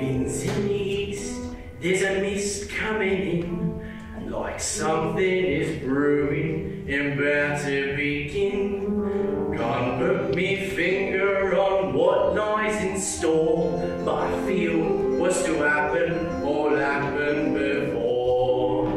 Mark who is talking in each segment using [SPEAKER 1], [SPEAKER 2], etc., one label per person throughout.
[SPEAKER 1] winds in the east, there's a mist coming in, like something is brewing and about to begin. Can't put me finger on what lies in store, but I feel what's to happen all happened before.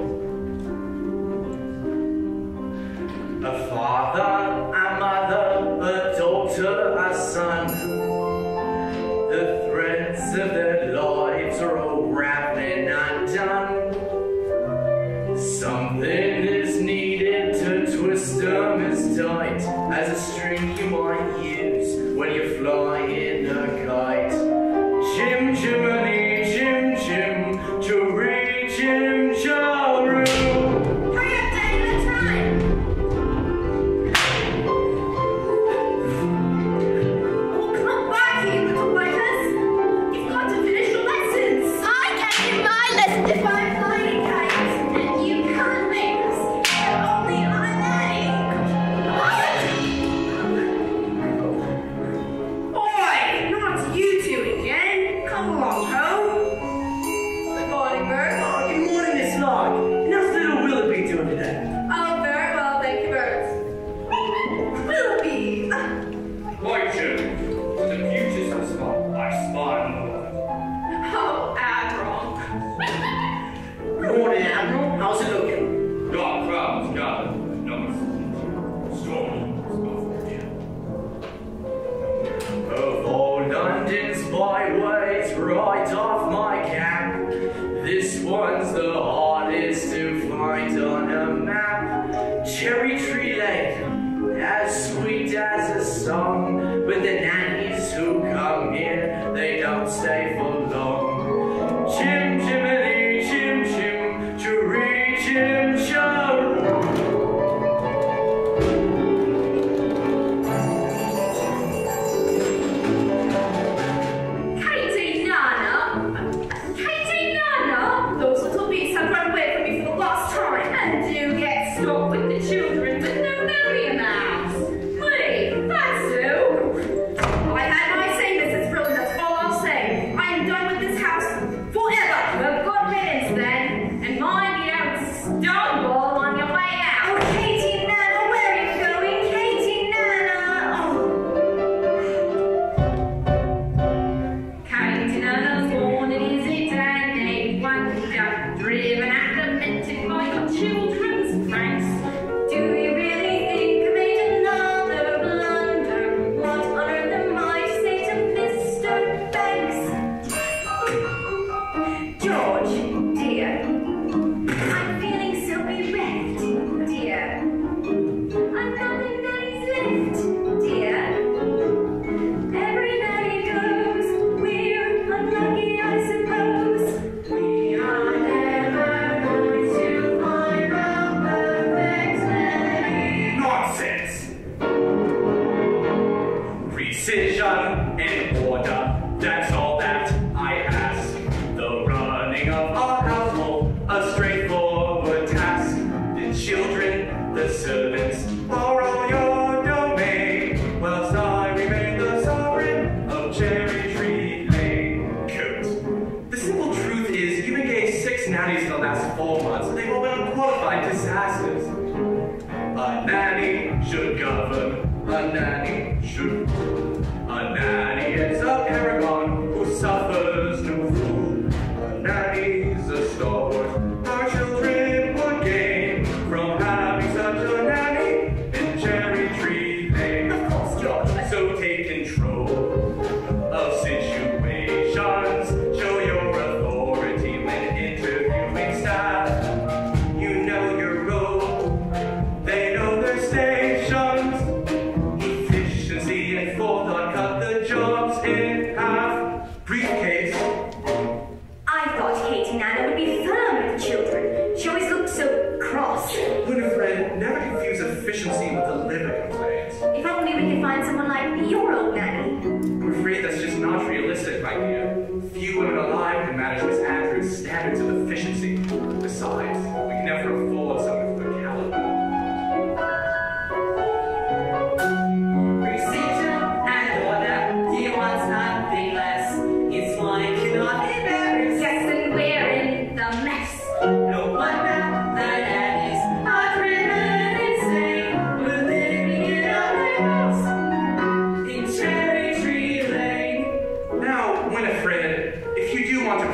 [SPEAKER 1] A father, a mother, a daughter, a son, the threads of their lives are all raveling undone. Something is needed to twist them as tight as a string you might use when you're flying a kite. Jim Jiminy, Jim Jim, Juree, Jim Jaroo.
[SPEAKER 2] Hurry up, Daddy, let's run! Oh, come back here, little writers. You've got to finish your lessons. I can't do my lessons if I'm flying kites, and you can't make us. If only I'm Annie. Boy, not you two again. Come along, Ho. Good morning, Bert.
[SPEAKER 1] Oh, good morning, Miss Locke. And how's little Willoughby doing today?
[SPEAKER 2] Oh, very well, thank you, Bert. Willoughby.
[SPEAKER 3] Why, Jim? The beauties of spot. I spy on the world.
[SPEAKER 2] Oh, Admiral.
[SPEAKER 1] Good morning, Admiral. How's it looking?
[SPEAKER 3] Dark clouds gather. Numbers. Stormy.
[SPEAKER 1] Of all London's byways, right off my cap, this one's the hardest to find on a map. Cherry Tree Lane, as sweet as a song, but the nannies who come here, they don't stay for long. Jim Jiminy, Jim Jim, Juree, Jim Jaroo.
[SPEAKER 2] Katie Nana! Those little beats have run away from me for the last time. And do get stuck with the children with no memory amounts. Hey, that's so. I had my say, Mrs. Brilliant, that's all I'll say. I am done with this house forever. Well, good riddance then. And mind you don't stumble on your way out. Oh, Katie Nana, where are you going? Katie Nana! Katie Nana's born an easy day, one just driven and lamented by your children's pranks. Do you really think I made another blunder? What on earth am I to say to Mr. Banks? George, dear, I'm feeling so bereft, dear. I'm not in nanny's left, dear. Every night it goes, we're unlucky, I suppose. We are never going to find a perfect nanny.
[SPEAKER 3] Nonsense! Precision and order, that's all that I ask. The running of our household, a straightforward task. The children, the servants, are all your domain, whilst I remain the sovereign of Cherry Tree Lane. Kurt, the simple truth is you've engaged 6 nannies in the last 4 months, and they've all been unqualified disasters. A nanny should govern, a nanny should rule. A nanny is a paragon who suffers no fool. A nanny's a stalwart our children would gain from having such a nanny in Cherry Tree Lane.
[SPEAKER 2] Of course, George.
[SPEAKER 3] So take control of situations. Show your authority when interviewing staff. You know your role. They know their stations. Efficiency and forethought cut the jobs in half. Briefcase.
[SPEAKER 2] I thought Katie Nana would be firm with the children. She always looked so cross.
[SPEAKER 3] Winifred, never confuse efficiency with a liver complaint.
[SPEAKER 2] If only we could find someone like your old nanny.
[SPEAKER 3] I'm afraid that's just not realistic, my dear. Few women alive can manage Miss Andrews' standards of efficiency. Besides, we can never afford someone of her caliber.
[SPEAKER 4] Precision and order, he wants nothing less. It's like you not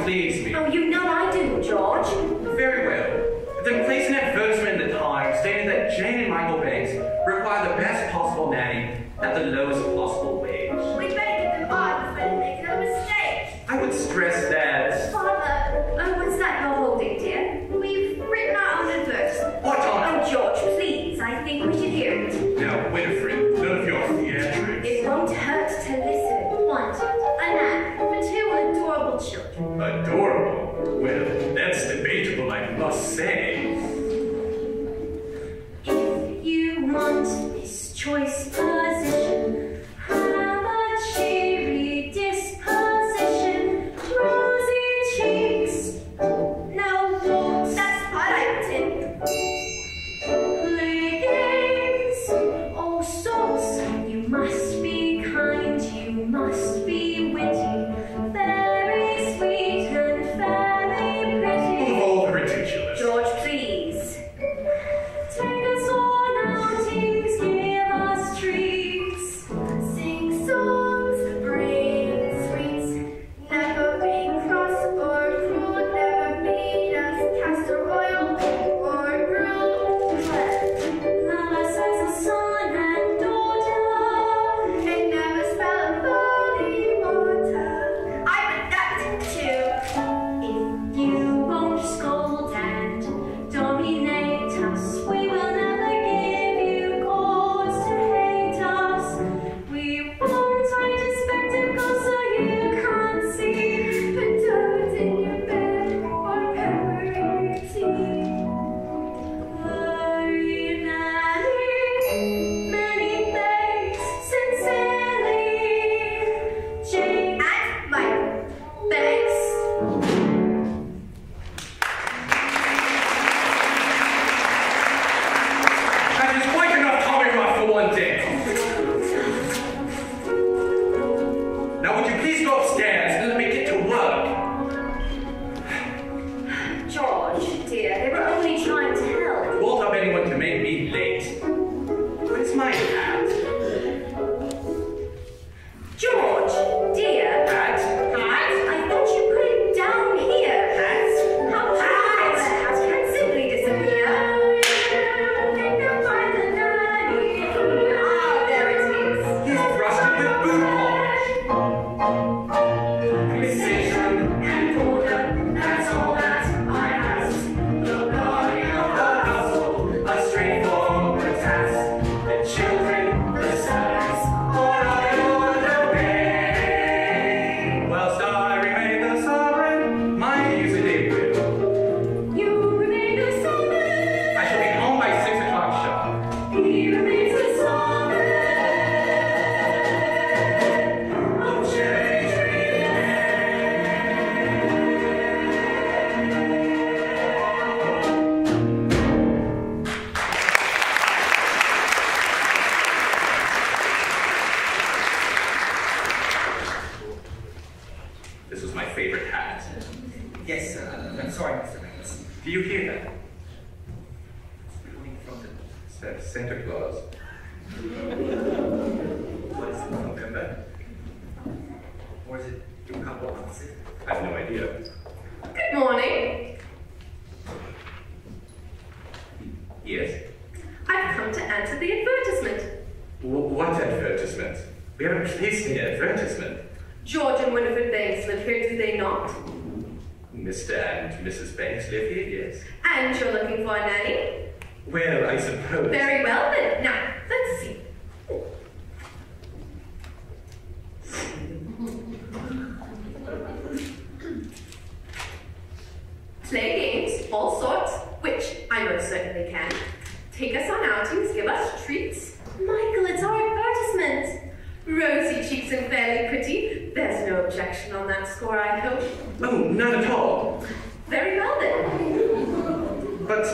[SPEAKER 3] please me.
[SPEAKER 2] Oh, you know I do, George.
[SPEAKER 3] Very well. Then place an advertisement in the Times stating that Jane and Michael Banks require the best possible nanny at the lowest possible wage.
[SPEAKER 2] We better get them on before they make no mistake.
[SPEAKER 3] I would stress that.
[SPEAKER 2] Father, what's that you're holding, dear? We've written our own advertisement.
[SPEAKER 3] What on?
[SPEAKER 2] Oh, George, please. I think we should hear it.
[SPEAKER 3] Now, Winifred, none of your theatrics.
[SPEAKER 2] It won't hurt to listen. Want a nap for two adorable children.
[SPEAKER 3] Adorable? Well, that's debatable, I must say.
[SPEAKER 2] If you want this choice position, have a cheery disposition, rosy cheeks. No, that's what I did. Play games, all sorts. You must be kind, you must be witty, very sweet and very pretty.
[SPEAKER 3] Oh, ridiculous.
[SPEAKER 2] George, please. Take us on outings, give us treats, sing songs, bring sweets, never be cross or cruel, never made us castor oil or grilled bread. Love us as a son and daughter, and never spell a body water. I would that too. If you won't scold and dominate us, we will never give you cause to hate us. We won't hide a spectacle so you can't see potatoes in your bed or pepper in your tea. Worry, nanny, many thanks, sincerely, Jane and Michael Banks.
[SPEAKER 3] That is quite enough Tommy Rock for one day. Now, would you please go upstairs and let me get to work?
[SPEAKER 2] George, dear, they were only trying to help.
[SPEAKER 3] Won't have anyone to make me late. Where's my hat?
[SPEAKER 2] George, dear.
[SPEAKER 3] Hat?
[SPEAKER 2] Hat? I thought you put it down here. Hat? How could I let hat can simply disappear? Ah, there it is.
[SPEAKER 3] He's rusted with boot polish.
[SPEAKER 2] Precision and order, that's all that I ask. The body of the household,
[SPEAKER 3] A straightforward task. The children, the servants, all of your domain. Whilst I remain the sovereign, my use of it will.
[SPEAKER 2] you remain the sovereign.
[SPEAKER 3] I shall be home by 6 o'clock sharp.
[SPEAKER 2] He remains the sovereign. Oh, cherry tree.
[SPEAKER 3] This was my favorite hat.
[SPEAKER 4] Yes, I'm sorry, Mr. Banks.
[SPEAKER 3] Do you hear that? It's coming from the Santa Claus.
[SPEAKER 4] What is it, November? Or is it a couple of months?
[SPEAKER 3] I have no idea.
[SPEAKER 2] Good morning.
[SPEAKER 3] Yes?
[SPEAKER 2] I've come to answer the advertisement.
[SPEAKER 3] What advertisement? We haven't placed any advertisement.
[SPEAKER 2] George and Winifred Banks live here, do they not?
[SPEAKER 3] Mr. and Mrs. Banks live here, yes.
[SPEAKER 2] And you're looking for a nanny?
[SPEAKER 3] Well, I suppose.
[SPEAKER 2] Very well then. Now, let's see. Play games, all sorts, which I most certainly can. Take us on outings, give us treats. Michael, it's our advertisement. Rosy cheeks and fairly pretty. There's no objection on that score, I hope.
[SPEAKER 3] Oh, not at all.
[SPEAKER 2] Very well then.
[SPEAKER 3] But,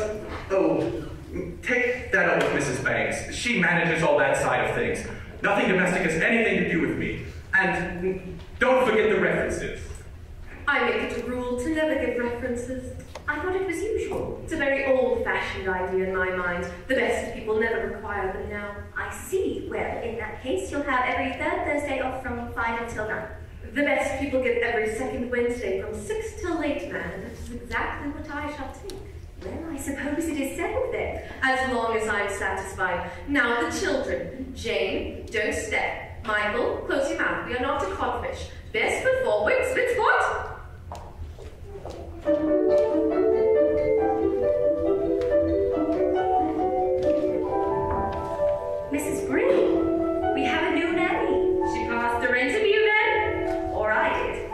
[SPEAKER 3] take that up with Mrs. Banks. She manages all that side of things. Nothing domestic has anything to do with me. And don't forget the references.
[SPEAKER 2] I make it a rule to never give references. I thought it was usual. It's a very old-fashioned idea in my mind. The best people never require them now. I see. Well, in that case, you'll have every third Thursday off from 5 until 9. The best people give every second Wednesday from 6 till great man, and that is exactly what I shall take. Well, I suppose it is settled then, as long as I'm satisfied. Now the children. Jane, don't step. Michael, close your mouth. We are not a codfish. Best foot forward, split foot. Mrs. Green, we have a new nanny. She passed her interview then? Or I did.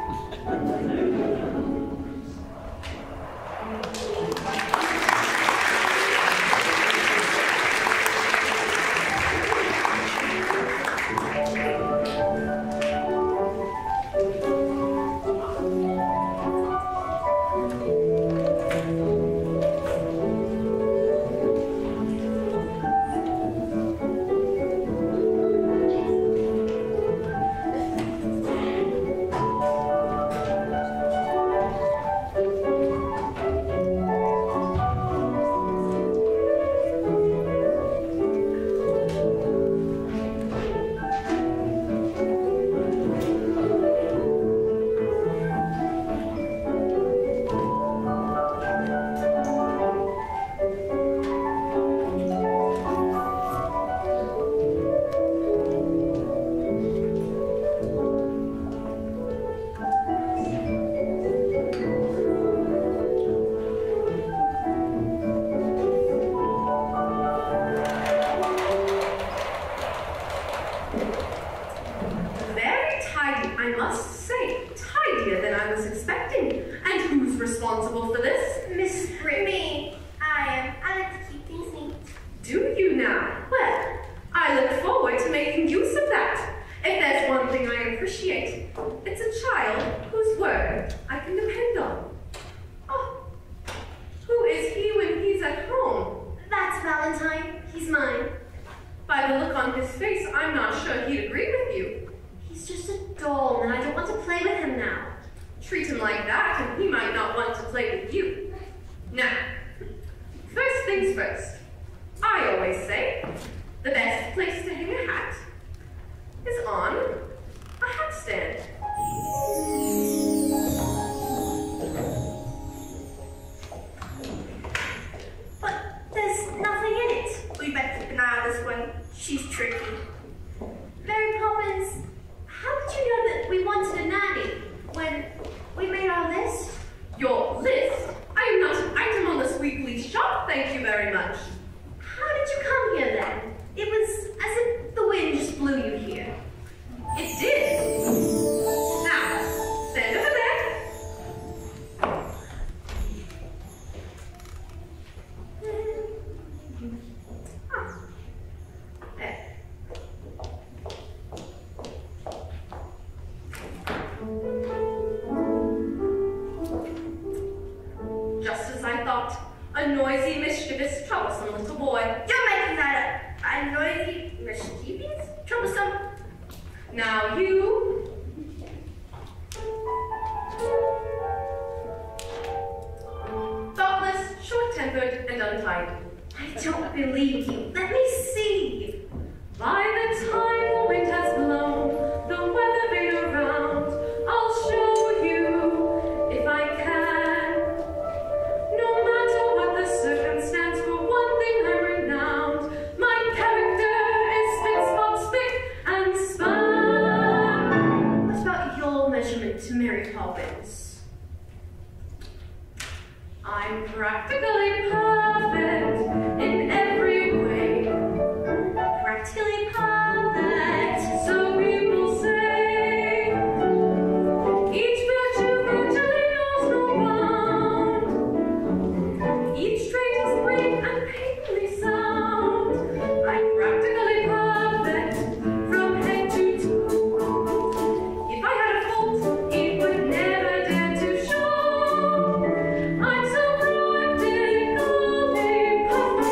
[SPEAKER 2] I'm so practically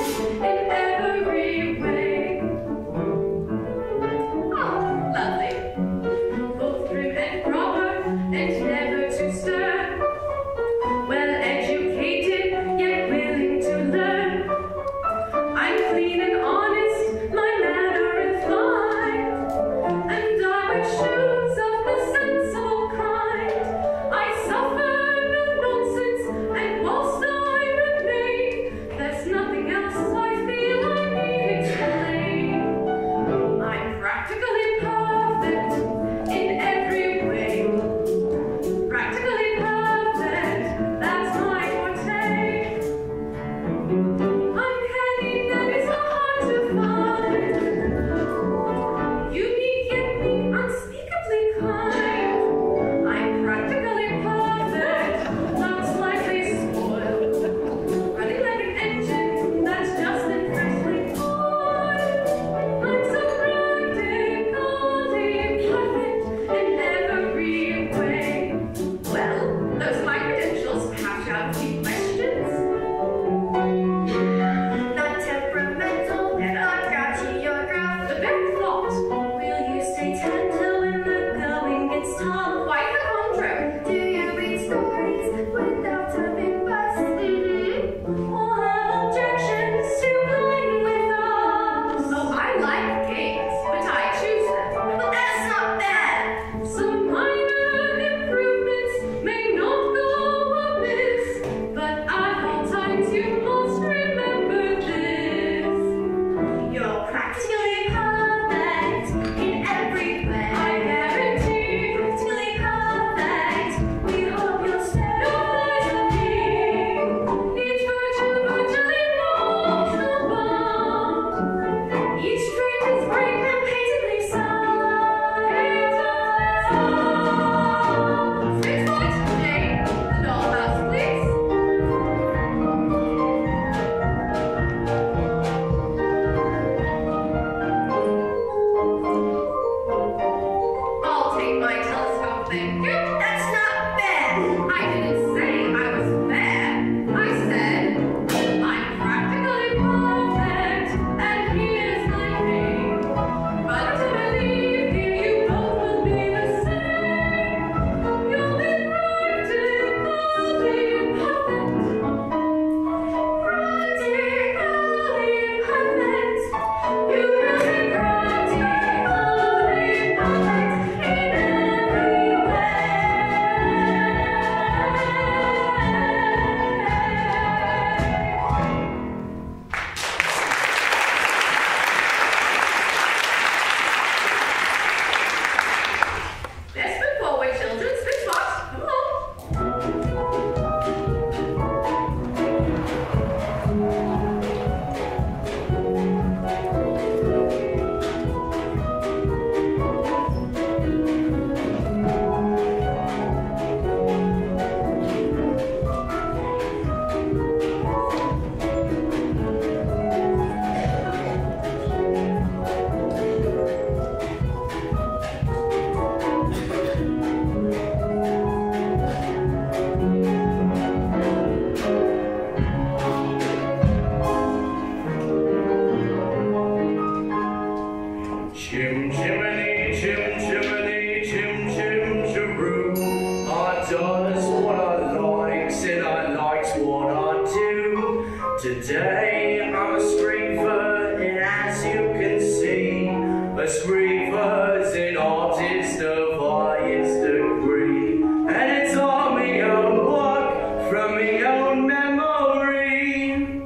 [SPEAKER 1] what I likes and I likes what I do. Today I'm a screamer, and as you can see, a screamer's an artist of highest degree, and it's all my own work from my own memory.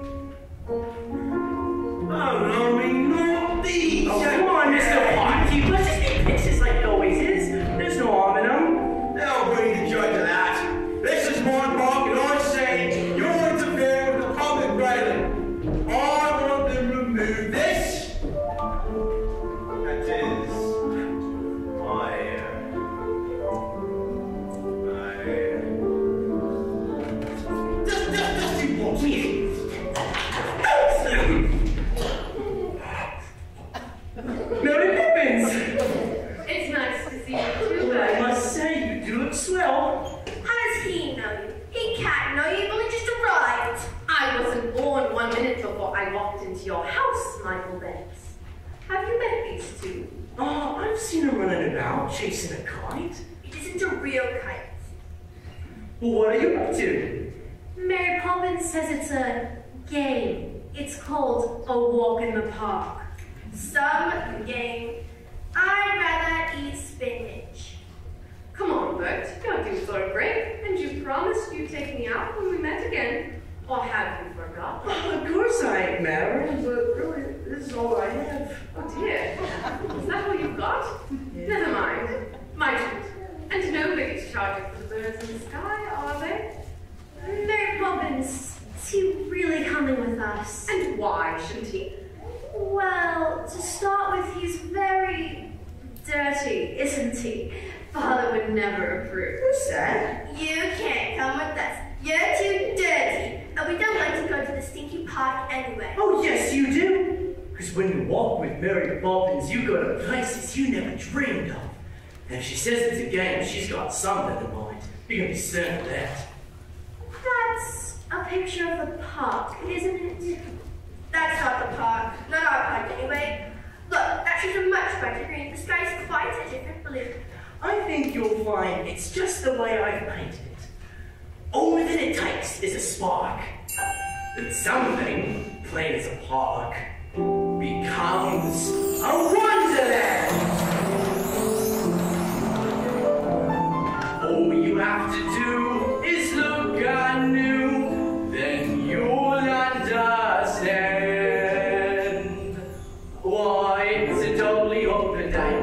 [SPEAKER 1] Oh, come on, Mr. Hotkey, let's just take pictures like it always is. There's no harm in them.
[SPEAKER 5] They'll bring the judge of that. This is my park, and I say you're interfering with the public railing. I want them to remove this. That is just you watch me.
[SPEAKER 1] Mary Poppins!
[SPEAKER 2] It's nice to see you too,
[SPEAKER 1] Well, I
[SPEAKER 2] guys.
[SPEAKER 1] must say, you do look swell.
[SPEAKER 6] How does he know you? He can't know you, you've only just arrived.
[SPEAKER 2] I wasn't born 1 minute before I walked into your house, Michael Banks. Have you met these two?
[SPEAKER 1] Oh, I've seen him running about, chasing a kite.
[SPEAKER 6] It isn't a real kite.
[SPEAKER 1] Well, what are you up to?
[SPEAKER 2] Mary Poppins says it's a game. It's called A Walk in the Park.
[SPEAKER 6] Some game. I'd rather eat spinach.
[SPEAKER 2] Come on, Bert, you're due for a break, and you promised you'd take me out when we met again. Or have you forgotten?
[SPEAKER 1] Well, of course I ain't married, but really, this is all I have.
[SPEAKER 2] Oh dear, is that all you've got? Never mind. My treat. And nobody's charging for the birds in the sky, are they?
[SPEAKER 6] Mary Poppins, is he really coming with us?
[SPEAKER 2] And why shouldn't he?
[SPEAKER 6] Well, to start with, he's very dirty, isn't he?
[SPEAKER 2] Father would never approve.
[SPEAKER 1] Who's that?
[SPEAKER 6] You can't come with us. You're too dirty. And we don't like to go to the stinky park anyway.
[SPEAKER 1] Oh, yes, you do. Because when you walk with Mary Poppins, you go to places you never dreamed of. And if she says it's a game, she's got something in mind. You can be certain of that.
[SPEAKER 6] That's a picture of the park, isn't it? That's not the park. Not our park, anyway. Look, that trees are much brighter green. The sky's quite a different blue.
[SPEAKER 1] I think you'll find it's just the way I've painted it. All that it takes is a spark. That something, plain as a park, becomes a wonderland. All you have to do is look anew, then you'll understand why it's a totally open day.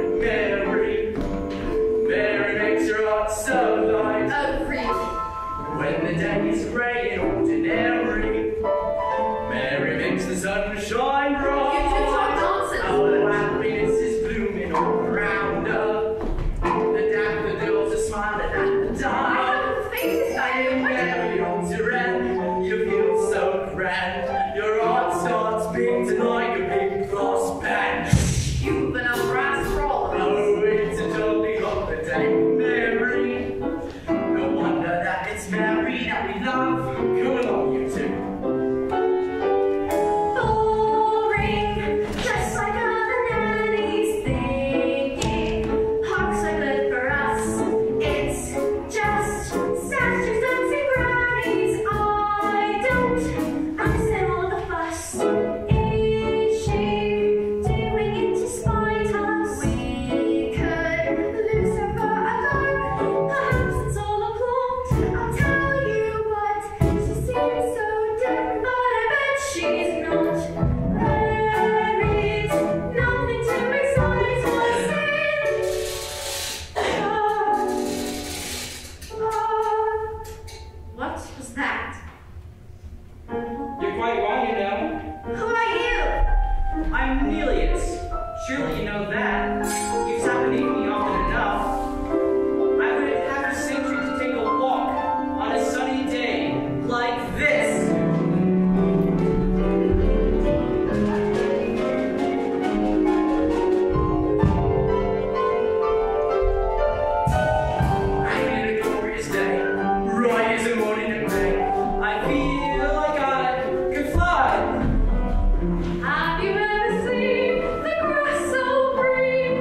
[SPEAKER 1] Mary makes her heart so light.
[SPEAKER 2] Oh, really?
[SPEAKER 1] When the day is grey and ordinary, Mary makes the sun shine bright.
[SPEAKER 2] You two talk nonsense.
[SPEAKER 1] Oh, happiness is blooming all around her. The daffodils are smiling at the
[SPEAKER 2] I
[SPEAKER 1] dawn.
[SPEAKER 2] haven't the faintest idea what
[SPEAKER 1] Mary on terrain, you feel so grand. Your heart starts beating like a big frost pan.
[SPEAKER 2] you've been a brass for all of us.
[SPEAKER 1] Oh, it's a jolly holiday, Mary. No wonder that it's Mary that we love. Come along, you two.
[SPEAKER 6] Boring, just like other nannies thinking. Parks are good for us. It's just statues, dancing grannies. I don't understand all the fuss. Is she doing it to spite us? We could lose her for a lark. Perhaps it's all a plot. I'll tell you what, she seems so different, but I bet she's not. There is nothing to excite us in.
[SPEAKER 2] What was that?
[SPEAKER 3] You're quite wrong, you know.
[SPEAKER 6] Who are you?
[SPEAKER 3] I'm Nelius. Surely you know that. You've sat beneath me often enough. I would have had to sing you to take a walk on a sunny day like this.
[SPEAKER 1] I'm in a glorious day, right as the morning in May.
[SPEAKER 3] I feel like I could fly.
[SPEAKER 2] Have you ever seen the grass so green?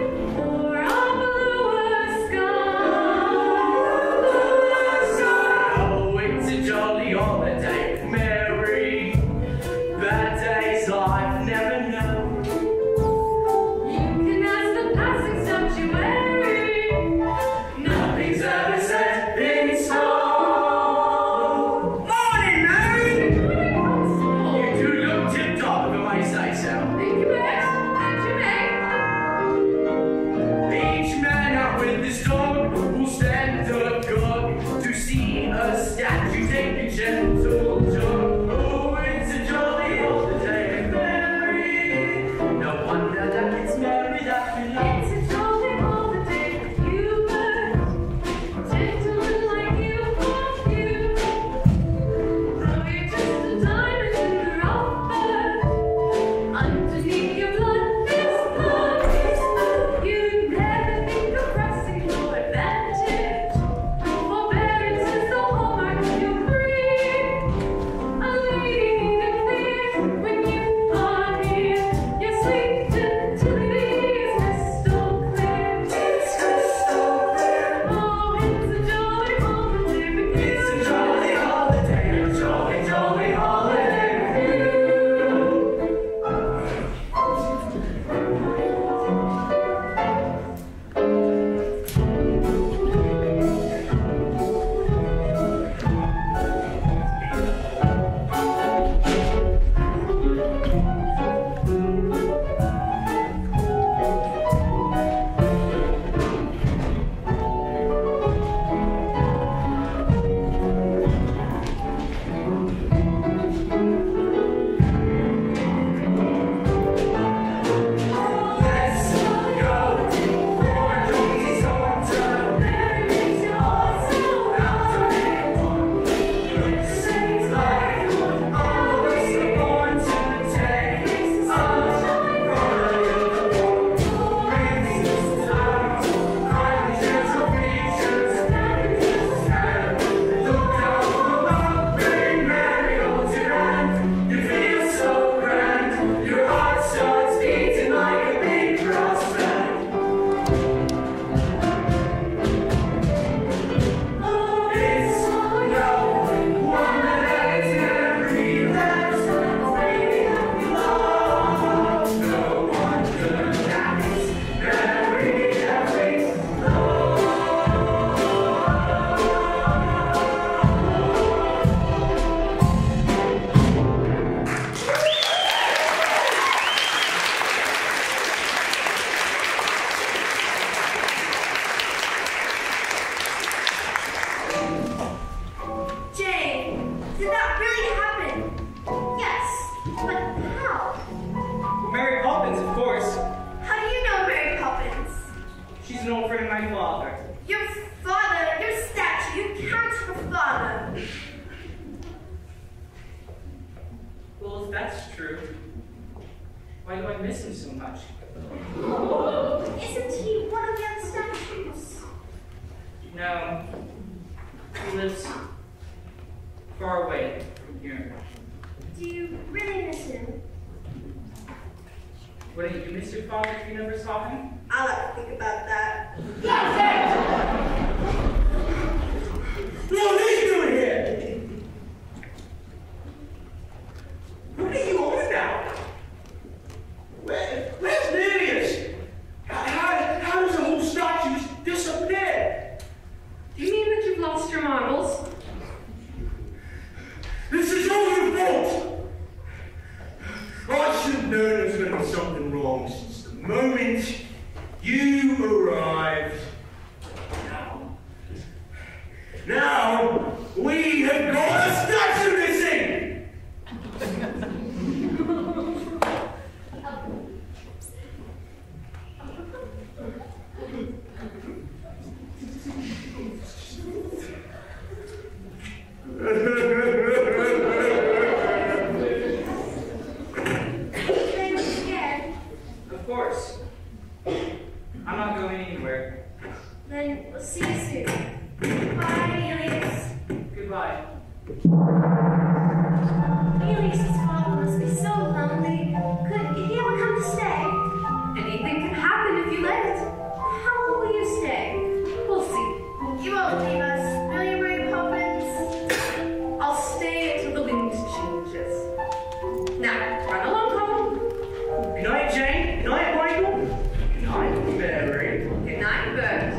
[SPEAKER 1] gentle John. Oh, it's a jolly holiday, Mary. No wonder that it's Mary that we love.
[SPEAKER 6] It's a jolly holiday, you were gentlemen like you want you. Throw you just a diamond in the rough. Underneath your blood is blood. You'd never think of pressing your advantage. Forbearance is the hallmark of your breed. A lady needn't fear when you are near. Your sweet gentility is crystal clear. It's crystal clear. Oh, it's a jolly holiday with you.
[SPEAKER 1] It's a jolly holiday, a jolly, jolly holiday with you. Let's go for Jonesy Saunter.
[SPEAKER 6] Mary makes your heart so
[SPEAKER 1] Out of it one. Seems like all of us are born to take a royal walk. Rings out, kindly gentle features. Look out, up, bring Mary all to hand. You feel so grand, your heart starts beating like a big brass band. It's no wonder that it's Mary that's the lady that we love. No wonder that it's Mary that we love.
[SPEAKER 6] Jane, did that really happen? Yes, but how?
[SPEAKER 3] Mary Poppins, of course.
[SPEAKER 6] How do you know Mary Poppins?
[SPEAKER 3] She's an old friend of my father.
[SPEAKER 6] Your father, your statue, you can't have a father.
[SPEAKER 3] Well, if that's true, why do I miss him so much?
[SPEAKER 6] Isn't he one of the other statues?
[SPEAKER 3] No, he lives far away from here.
[SPEAKER 6] Do you really miss him?
[SPEAKER 3] Wouldn't you miss your father if you never saw him?
[SPEAKER 6] I'll have to think about that.
[SPEAKER 5] What are you doing here? What are you on about? Where's Lilius? How does the whole statue just disappear?
[SPEAKER 2] Do you mean that you've lost your marbles?
[SPEAKER 5] This is all your fault! I should have known there was going to be something wrong since the moment you arrived. Now, we have got a statue missing!
[SPEAKER 6] They were scared.
[SPEAKER 3] Of course. I'm not going anywhere.
[SPEAKER 6] Then we'll see you soon. Bye, Elias.
[SPEAKER 3] Goodbye.
[SPEAKER 6] Elias's father must be so lonely. Could he ever come to stay?
[SPEAKER 2] Anything can happen if you let it.
[SPEAKER 6] How long will you stay?
[SPEAKER 2] We'll see.
[SPEAKER 6] You won't leave us, will you, Mary Poppins?
[SPEAKER 2] I'll stay until the wind changes. Now, run along home.
[SPEAKER 5] Good night, Jane. Good night, Michael. Good night, Mary.
[SPEAKER 2] Good night, Bert.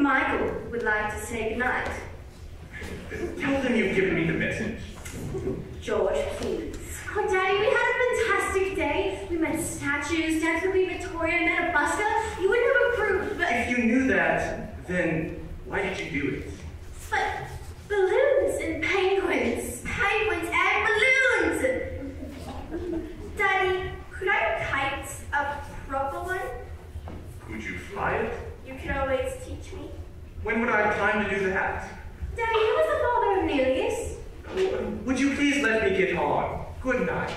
[SPEAKER 6] Michael would like to say goodnight.
[SPEAKER 3] Tell them you've given me the message.
[SPEAKER 6] George, please. Oh, Daddy, we had a fantastic day. We met statues, danced with Victoria, and met a busker. You wouldn't have approved, but...
[SPEAKER 3] If you knew that, then why did you do it?
[SPEAKER 6] But balloons and penguins. Penguins and balloons! Daddy, could I kite a proper one?
[SPEAKER 3] Could you fly it?
[SPEAKER 6] You can always teach me.
[SPEAKER 3] When would I have time to do that?
[SPEAKER 6] Daddy, who was the father of Neleus?
[SPEAKER 3] Would you please let me get on? Good night.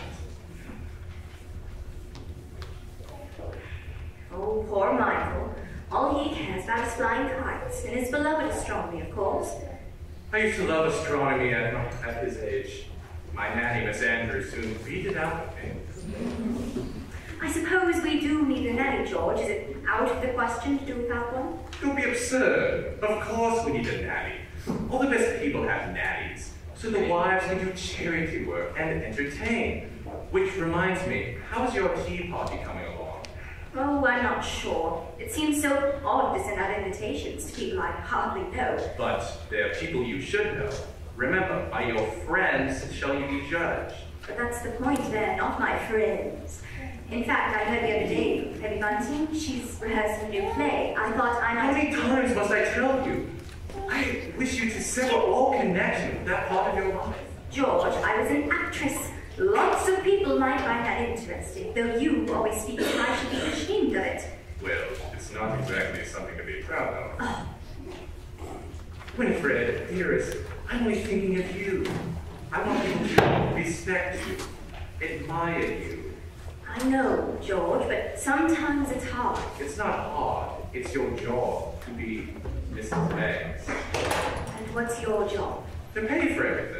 [SPEAKER 6] Oh, poor Michael. All he cares about is flying kites, and his beloved astronomy, of course.
[SPEAKER 3] I used to love astronomy at his age. My nanny, Miss Andrews, soon beat it out of me.
[SPEAKER 6] I suppose we do need a nanny, George. Is it out of the question to do without one?
[SPEAKER 3] Don't be absurd. Of course we need a nanny. All the best people have nannies, so the wives can do charity work and entertain. Which reminds me, how's your tea party coming along?
[SPEAKER 6] Oh, I'm not sure. It seems so odd to send out invitations to people I hardly know.
[SPEAKER 3] But they're people you should know. Remember, by your friends shall you be judged.
[SPEAKER 6] But that's the point, they're not my friends. In fact, I heard the other day from Debbie Bunting, she's rehearsing a new play. I thought I
[SPEAKER 3] How
[SPEAKER 6] might...
[SPEAKER 3] many times must I tell you? I wish you to sever all connection with that part of your life.
[SPEAKER 6] George, I was an actress. Lots of people might find that interesting, though you always speak as if I should be ashamed of it.
[SPEAKER 3] Well, it's not exactly something to be proud of.
[SPEAKER 6] Oh.
[SPEAKER 3] Winifred, dearest, I'm only thinking of you. I want people to respect you, admire you.
[SPEAKER 6] I know, George, but sometimes it's hard.
[SPEAKER 3] It's not hard. It's your job to be Mrs. Banks.
[SPEAKER 6] And what's your job?
[SPEAKER 3] To pay for everything.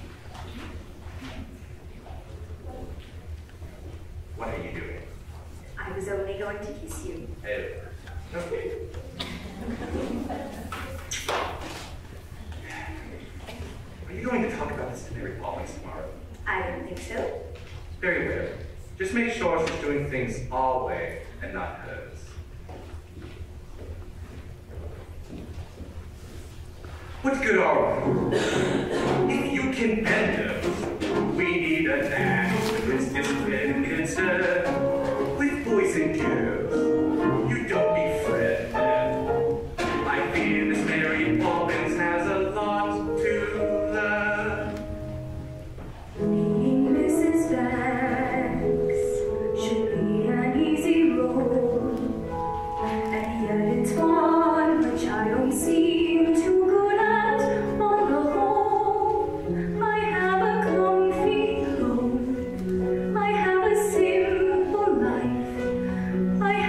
[SPEAKER 3] What are you doing?
[SPEAKER 6] I was only going to kiss you.
[SPEAKER 3] Edward. Okay. Are you going to talk about this to Mary Pollins tomorrow?
[SPEAKER 6] I don't think so.
[SPEAKER 3] Very well. Just make sure she's doing things our way and not hers. What good are we? If you can bend us, we need a knack with discipline concern. With boys and girls, you don't befriend them. I fear Miss Mary Poppins has a lot to learn.
[SPEAKER 6] Being Mrs. Banks should be an easy role, and yet it's one which I don't seem too good at on the whole. I have a comfy home, I have a simple life, I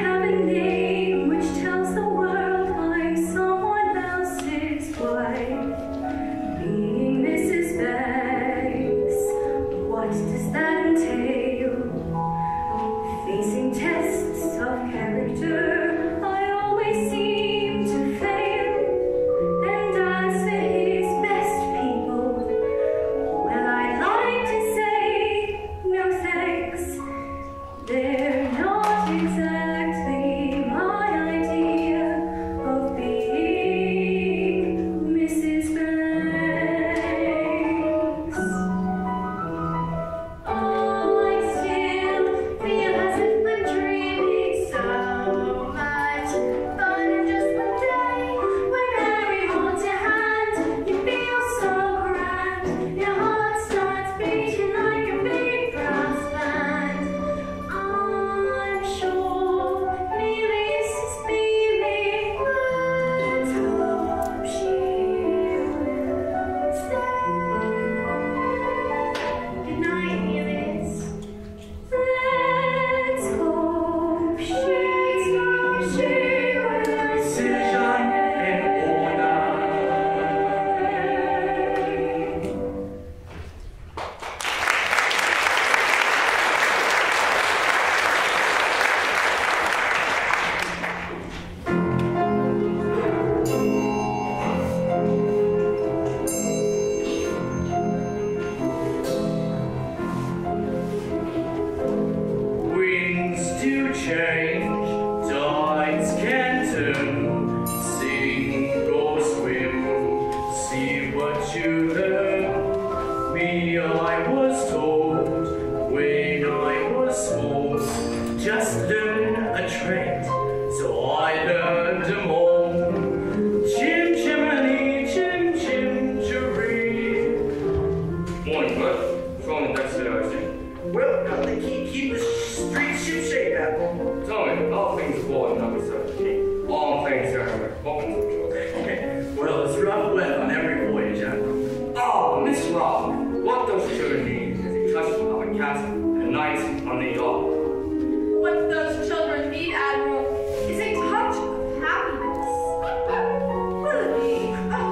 [SPEAKER 1] a trade, so I learned them all. Chim chimney, chim chim cheree.
[SPEAKER 3] Morning, bud. What's wrong with that situation?
[SPEAKER 4] Well, how they keep the street ship shape, Apple.
[SPEAKER 3] Tell me, how are things going number 17? All things are welcome to children.
[SPEAKER 1] Well, it's rough weather on every voyage, Admiral.
[SPEAKER 3] Oh, Miss Rob, what does children need as he touches on the castle and nights on the yacht?
[SPEAKER 2] What those children need, Admiral, is a touch of happiness. Willoughby.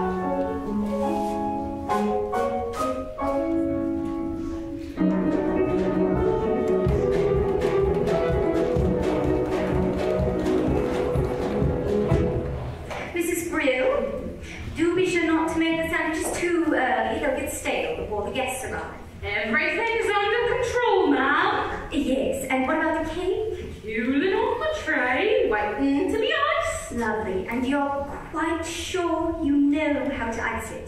[SPEAKER 6] Mrs. Brill, do be sure not to make the sandwiches too early. They'll get stale before the guests arrive.
[SPEAKER 2] Everything's under control, ma'am.
[SPEAKER 6] Yes, and what about the cake?
[SPEAKER 2] Cooling on the tray, waiting to be iced.
[SPEAKER 6] Lovely. And you're quite sure you know how to ice it?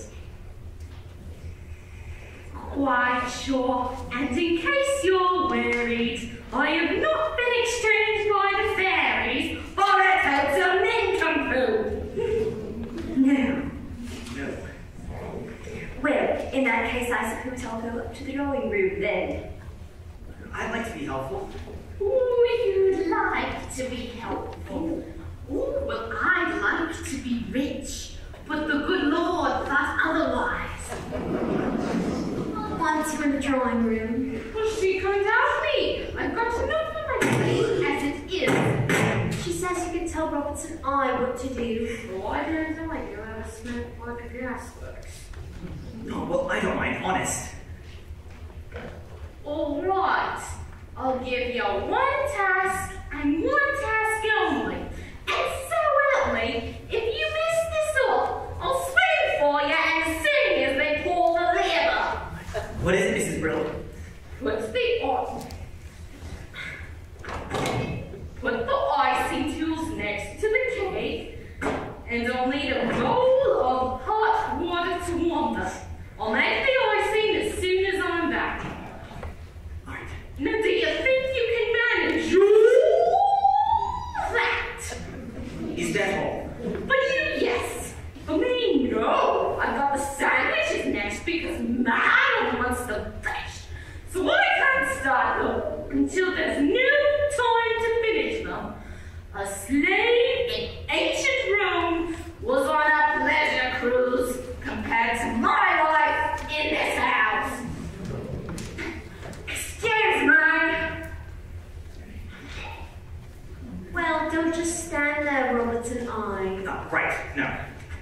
[SPEAKER 2] Quite sure. And in case you're worried, I have not been exchanged by the fairies for a total nincompoop.
[SPEAKER 6] No.
[SPEAKER 4] No.
[SPEAKER 6] Well, in that case, I suppose I'll go up to the drawing room then.
[SPEAKER 4] I'd like to be helpful.
[SPEAKER 2] Ooh, you'd like to be helpful. Ooh, well, I'd like to be rich, but the good Lord thought otherwise.
[SPEAKER 6] Once you're in the drawing room.
[SPEAKER 2] Well, she can't have me. I've got enough on my plate as it is.
[SPEAKER 6] She says you can tell Robertson I what to do.
[SPEAKER 2] Why don't I go out smoke like a gasworks?
[SPEAKER 4] No, well, I don't mind, honest.
[SPEAKER 2] All right. I'll give you one task and one task only. And so help me, if you mess this up, I'll swing for you and sing as they pull the lever.
[SPEAKER 4] What is it, Mrs. Brill?
[SPEAKER 2] Put the icing tools next to the cake, and I'll need a bowl of hot water to warm them. I'll make the icing as soon as I'm back.
[SPEAKER 4] All right.
[SPEAKER 2] Now, do you think you can manage that?
[SPEAKER 4] Is that all?
[SPEAKER 2] For you, yes. For me, no. I've got the sandwiches next because Madam wants them fresh. So I can't start them until there's no time to finish them. A slave in ancient Rome was on a pleasure cruise compared to my life in this house. Excuse me.
[SPEAKER 6] Well, don't just stand there, Robertson I.
[SPEAKER 4] Oh, right, no.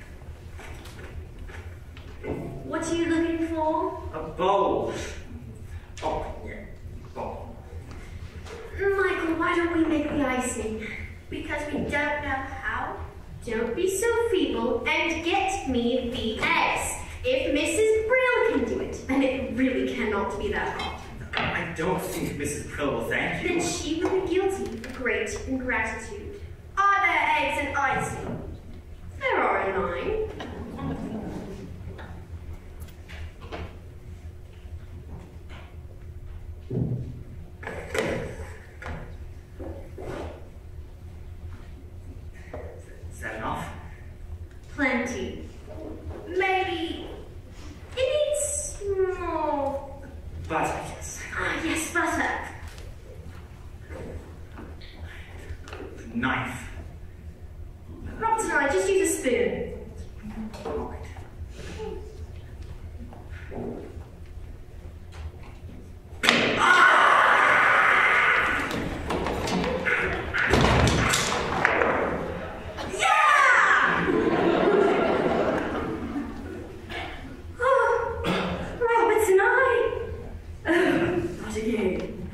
[SPEAKER 6] What are you looking for?
[SPEAKER 4] A bowl. Oh, yeah. Bowl.
[SPEAKER 6] Michael, why don't we make the icing?
[SPEAKER 2] Because we don't know how.
[SPEAKER 6] Don't be so feeble and get me the eggs. If Mrs. Brill can do it, and it really cannot be that hard,
[SPEAKER 4] I don't think Mrs. Brill will thank you.
[SPEAKER 6] then she will be guilty of great ingratitude. Are there eggs and icing? There are in mine.
[SPEAKER 4] Is that enough?
[SPEAKER 6] Plenty. Maybe it needs more.
[SPEAKER 4] Butter, yes.
[SPEAKER 6] Ah, yes, butter.
[SPEAKER 4] The knife.
[SPEAKER 6] Robertson and I just use a spoon.
[SPEAKER 4] All right.
[SPEAKER 6] Robertson, not again.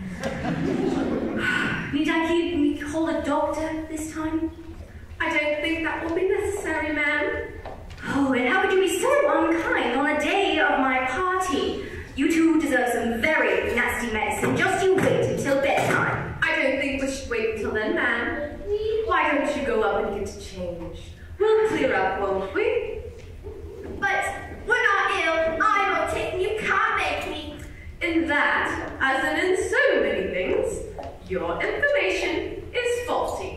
[SPEAKER 6] Need I call a doctor this time?
[SPEAKER 2] I don't think that will be necessary, ma'am.
[SPEAKER 6] Oh, and how could you be so unkind on a day of my party? You two deserve some very nasty medicine. Just you wait until bedtime.
[SPEAKER 2] I don't think we should wait until then, ma'am. Why don't you go up and get changed? We'll clear up, won't we?
[SPEAKER 6] But we're not ill. I'm not taking you can't make me.
[SPEAKER 2] In that, as in so many things, your information is faulty.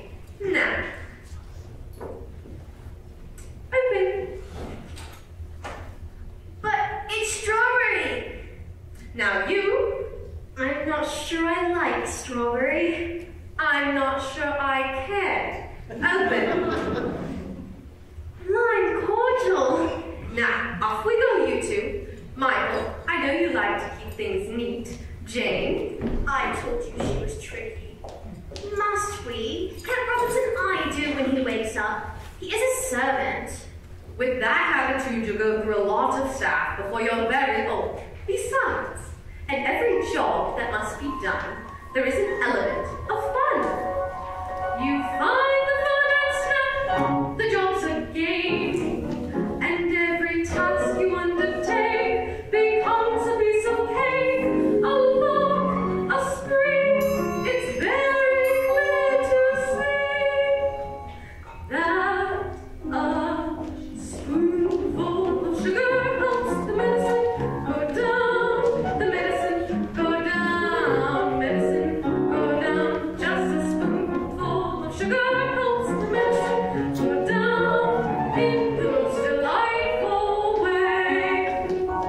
[SPEAKER 2] Open. Lime cordial. Now, off we go, you two. Michael, I know you like to keep things neat. Jane,
[SPEAKER 6] I told you she was tricky. Must we? Can't Robinson I do when he wakes up? He is a servant.
[SPEAKER 2] with that attitude, you'll go through a lot of staff before you're very old. Besides, at every job that must be done, there is an element of fun. You find the fun and snap, the job's a game, and every task you undertake becomes a piece of cake, a look, a spring. It's very clear to see that a spoonful of sugar helps the medicine go down, the medicine go down, medicine go down. Just a spoonful of sugar helps the medicine go down in the most delightful way.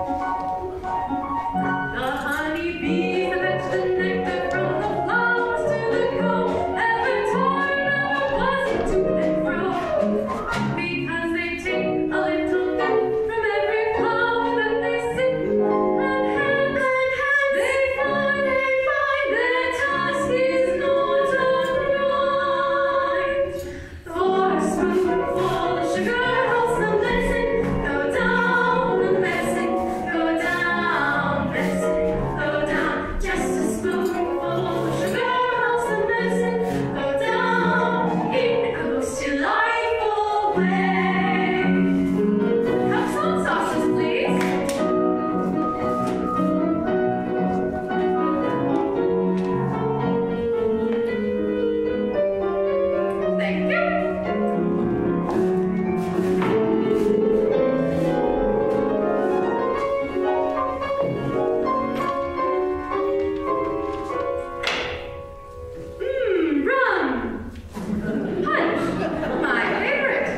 [SPEAKER 2] The honey bee fetch the nectar from the flowers to the comb, every time, ever buzzing to and fro, because they take a little bit from every flower that they see, and hence they find their task is not a grind. For a spoonful of sugar helps the medicine go down, the medicine go down, medicine go down. Just a spoonful of sugar helps the medicine go down in a most delightful way. Have some sauces, please. Thank you. Rum. Punch. My favorite.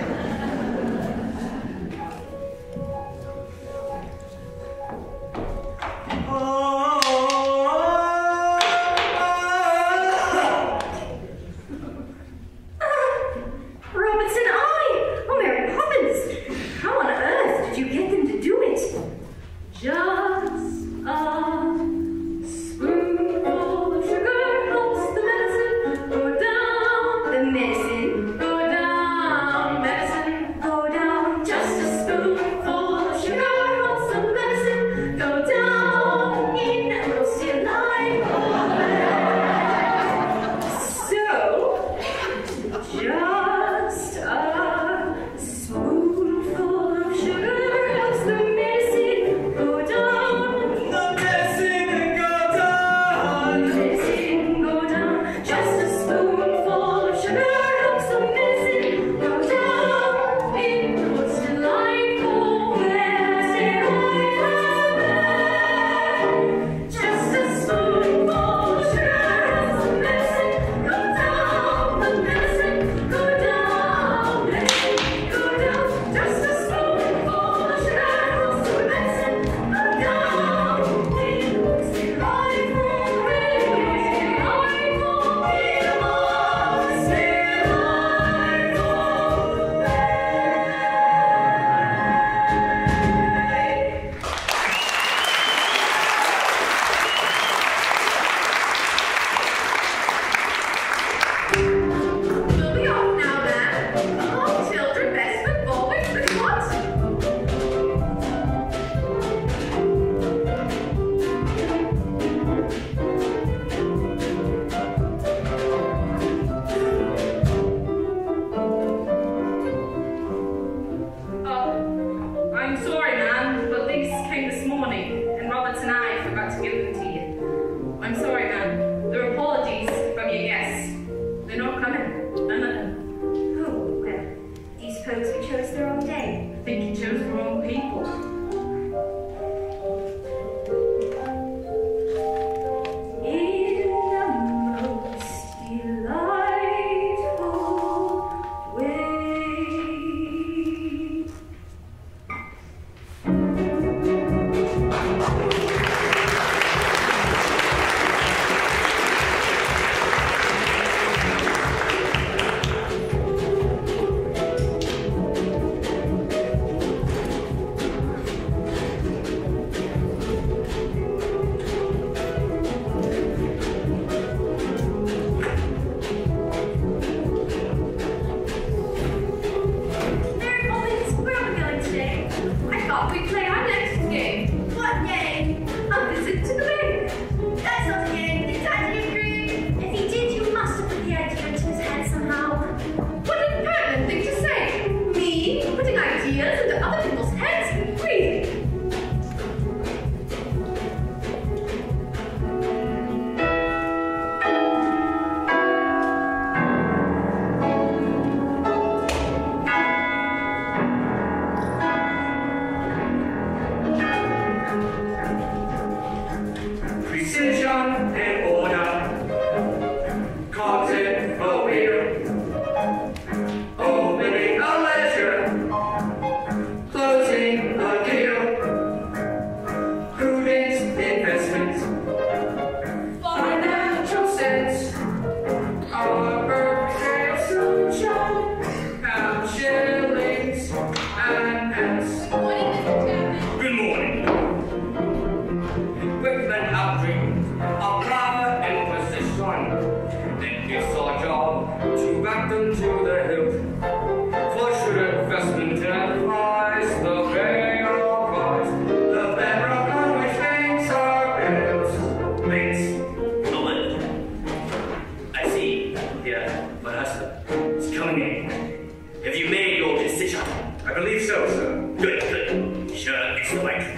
[SPEAKER 1] gun to the hilt. Flush with investment and advice, the burial price, the bedrock on which things are built.
[SPEAKER 3] Mates, the lift. I see. Yeah, my husband. It's coming in. Have you made your decision?
[SPEAKER 1] I believe so, sir.
[SPEAKER 3] Good, good. Sure, it's the right.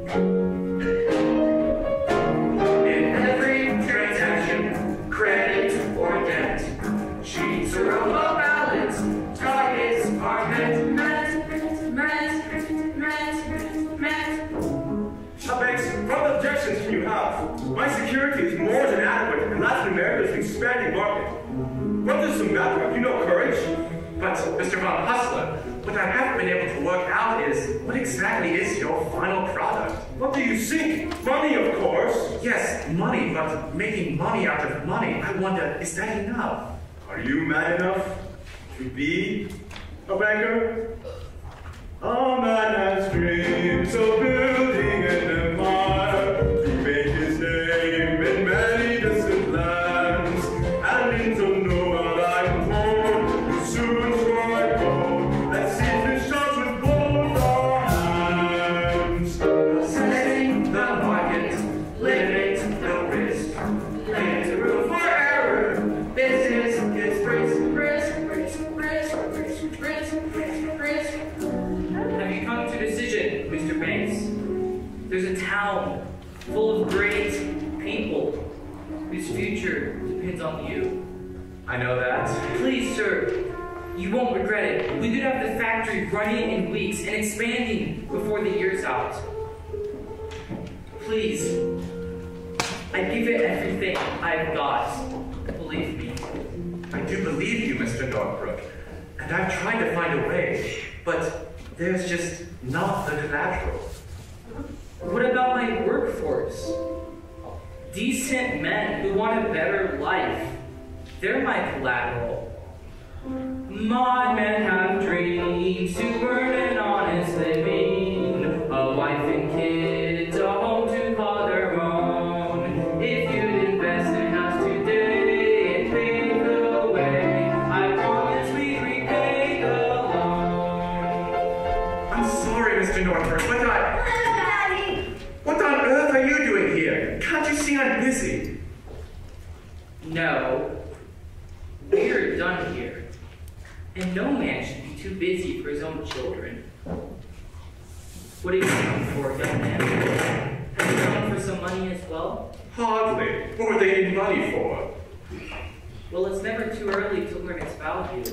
[SPEAKER 1] In every transaction, credit or debt, sheets are on the balance, targets are met.
[SPEAKER 5] Banks, what objections can you have? My security is more than adequate, and Latin America is an expanding market. What does the matter? Have you no courage?
[SPEAKER 1] But, Mr. Von Hustler, what I haven't been able to work out is, what exactly is your final product?
[SPEAKER 5] What do you seek? Money, of course.
[SPEAKER 1] Yes, money, but making money out of money, I wonder, is that enough?
[SPEAKER 5] Are you mad enough to be a banker? A man has dreams of building an empire to make his name in many distant lands, and into nowhere like corn, we soon strike gold. Let's seize the shots with both our hands.
[SPEAKER 1] Setting the market, limit the risk, limit the room for error. Business is risk.
[SPEAKER 7] Have you come to a decision, Mr. Banks? There's a town full of great people whose future depends on you.
[SPEAKER 1] I know that.
[SPEAKER 7] Please, sir, you won't regret it. We could have the factory running in weeks and expanding before the year's out. Please, I give it everything I've got. Believe me.
[SPEAKER 1] I do believe you, Mr. Northbrook, and I've tried to find a way, but there's just not the collateral.
[SPEAKER 7] What about my workforce? Decent men who want a better life. They're my collateral. My men have dreams to earn an honest living, a wife and kids, a home to call their own. If you'd invest in us today and pave the way, I promise we'd repay the loan.
[SPEAKER 1] I'm sorry, Mr. Northbrook, but
[SPEAKER 6] Daddy!
[SPEAKER 1] what on earth are you doing here? Can't you see I'm busy?
[SPEAKER 7] No, we're done here. And no man should be too busy for his own children. What have you come for, young man? Have you come for some money as well?
[SPEAKER 1] Hardly. What would they need money for?
[SPEAKER 7] Well, it's never too early to learn its value.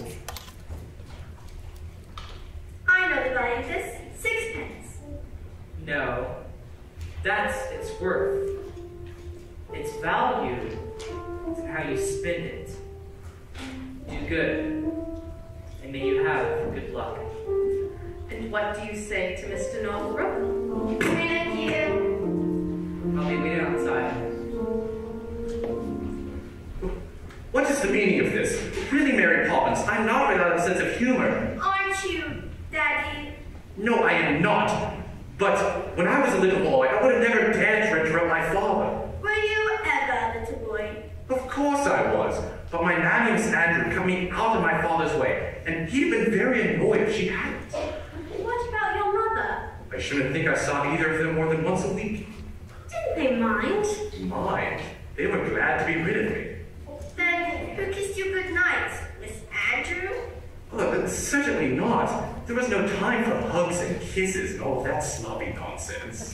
[SPEAKER 6] I know the value of this. 6 pence.
[SPEAKER 7] No, that's its worth. Its value is in how you spend it. Do good, and may you have good luck.
[SPEAKER 2] And what do you say to Mr. Northbrook?
[SPEAKER 6] Thank you.
[SPEAKER 7] I'll be waiting outside.
[SPEAKER 1] What is the meaning of this? Really, Mary Poppins, I'm not without a sense of humor.
[SPEAKER 6] Aren't you, Daddy?
[SPEAKER 1] No, I am not. But when I was a little boy, I would have never dared to interrupt my father.
[SPEAKER 6] Were you ever a little boy?
[SPEAKER 1] Of course I was. But my nanny, Miss Andrew, cut me out of my father's way, and he'd have been very annoyed if she hadn't.
[SPEAKER 6] What about your mother?
[SPEAKER 1] I shouldn't think I saw either of them more than once a week.
[SPEAKER 6] Didn't they mind?
[SPEAKER 1] Mind? They were glad to be rid of me.
[SPEAKER 6] Then who kissed you good night? Miss Andrew?
[SPEAKER 1] Oh, certainly not. There was no time for hugs and kisses and all that sloppy nonsense.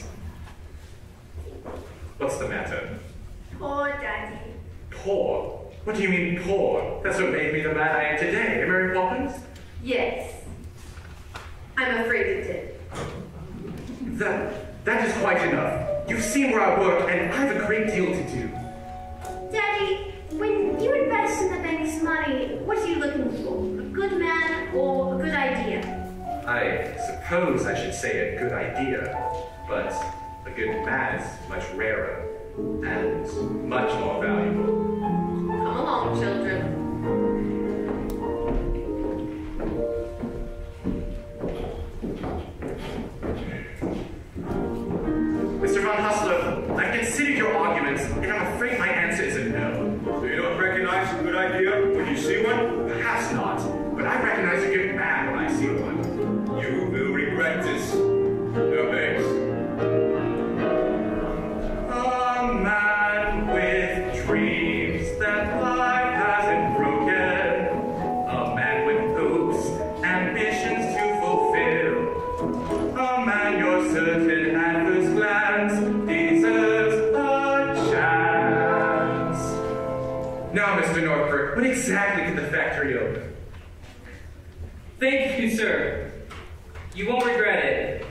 [SPEAKER 1] What's the matter?
[SPEAKER 6] Poor Daddy.
[SPEAKER 1] Poor? What do you mean, poor? That's what made me the man I am today, eh, Mary Poppins?
[SPEAKER 2] Yes. I'm afraid it did.
[SPEAKER 1] That is quite enough. You've seen where I work, and I have a great deal to do.
[SPEAKER 6] Daddy, when you invest in the bank's money, what are you looking for? A good man or a good idea?
[SPEAKER 1] I suppose I should say a good idea, but a good man is much rarer and much more valuable.
[SPEAKER 2] Come along, children.
[SPEAKER 1] Mr. Von Hustler, I've considered your arguments, and I'm afraid my answer is a no.
[SPEAKER 5] So you don't recognize a good idea when you see one?
[SPEAKER 1] Perhaps not,
[SPEAKER 3] but I recognize a good man when I see one.
[SPEAKER 5] You will regret this. No thanks.
[SPEAKER 3] A man with dreams that life hasn't broken. A man with hopes, ambitions to fulfill. A man you're certain at first glance deserves a chance. Now, Mr. Northbrook, when exactly can the factory open?
[SPEAKER 7] Thank you, sir. You won't regret it.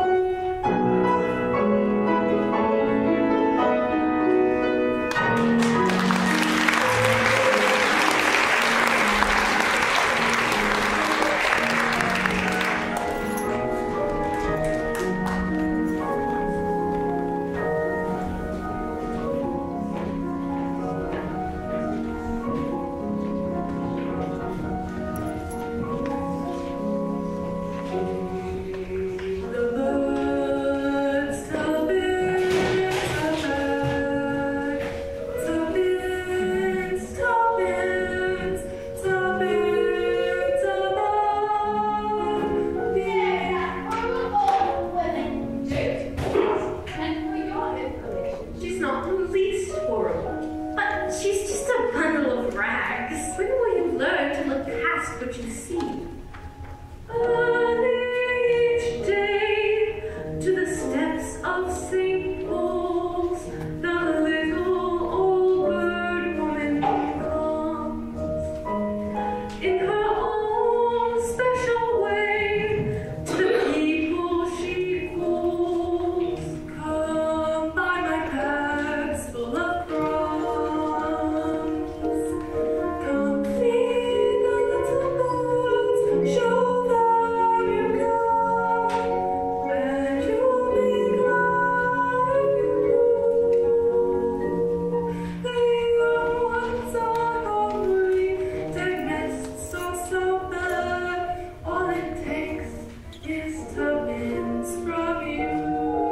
[SPEAKER 2] She's not the least horrible, but she's just a bundle of rags. When will you learn to look past what you see? Each day to the steps of St. Paul's, the little old bird woman comes in her own special way to the people she calls. Come by my bags full of crumbs. Come feed the little birds, show them you come, and you'll be glad you do. The young ones are hungry, their nests are so bad. All it takes is tuppence from you.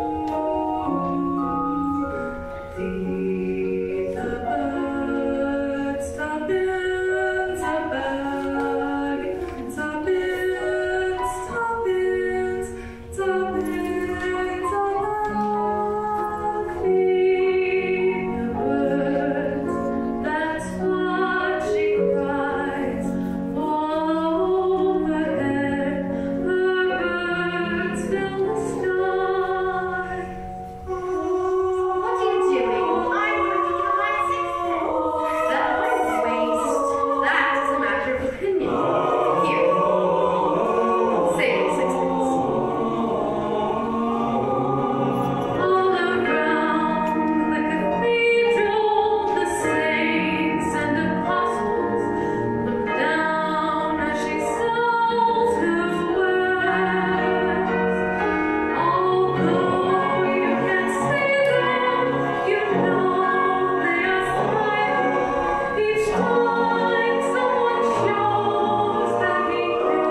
[SPEAKER 2] Feed the birds, tuppence a bag, tuppence, tuppence, tuppence a bag. Feed the birds, that's what she cries. All overhead, her birds fill the sky. What are you doing? I'm working on my sixpence. That might waste. That is a matter of opinion. Here. Save your sixpence. All around the cathedral, the saints and apostles look down as she sells her wares. Although you can't see them, you know they are smiling each time someone shows that he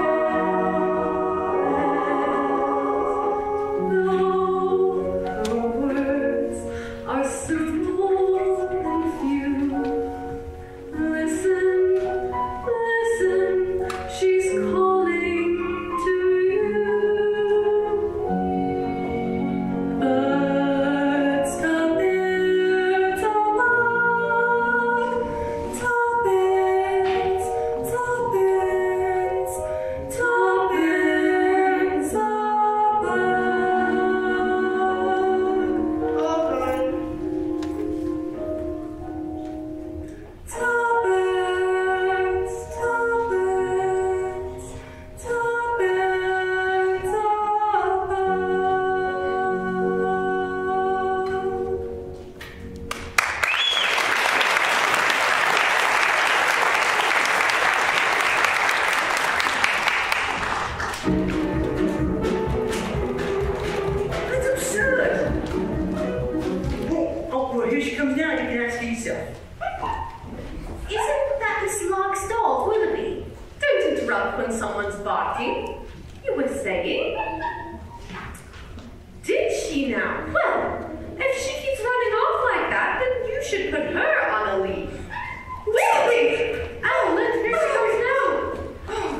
[SPEAKER 2] cares. Though her words are simple and few, listen, listen, she's calling to you. Birds come in to love, tuppence, tuppence, tuppence a bag. Tuppence, tuppence, tuppence a
[SPEAKER 1] That's absurd! Oh, boy, here she comes down. You can ask her yourself.
[SPEAKER 2] Isn't that Miss Lark's dog, Willoughby? Don't interrupt when someone's barking. You were saying? Did she now? Well, if she keeps running off like that, then you should put her on a leash. Willoughby! Owlet, here she comes now.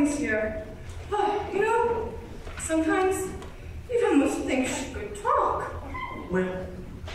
[SPEAKER 8] things here. Oh, you know, sometimes you almost think she could talk.
[SPEAKER 1] Well,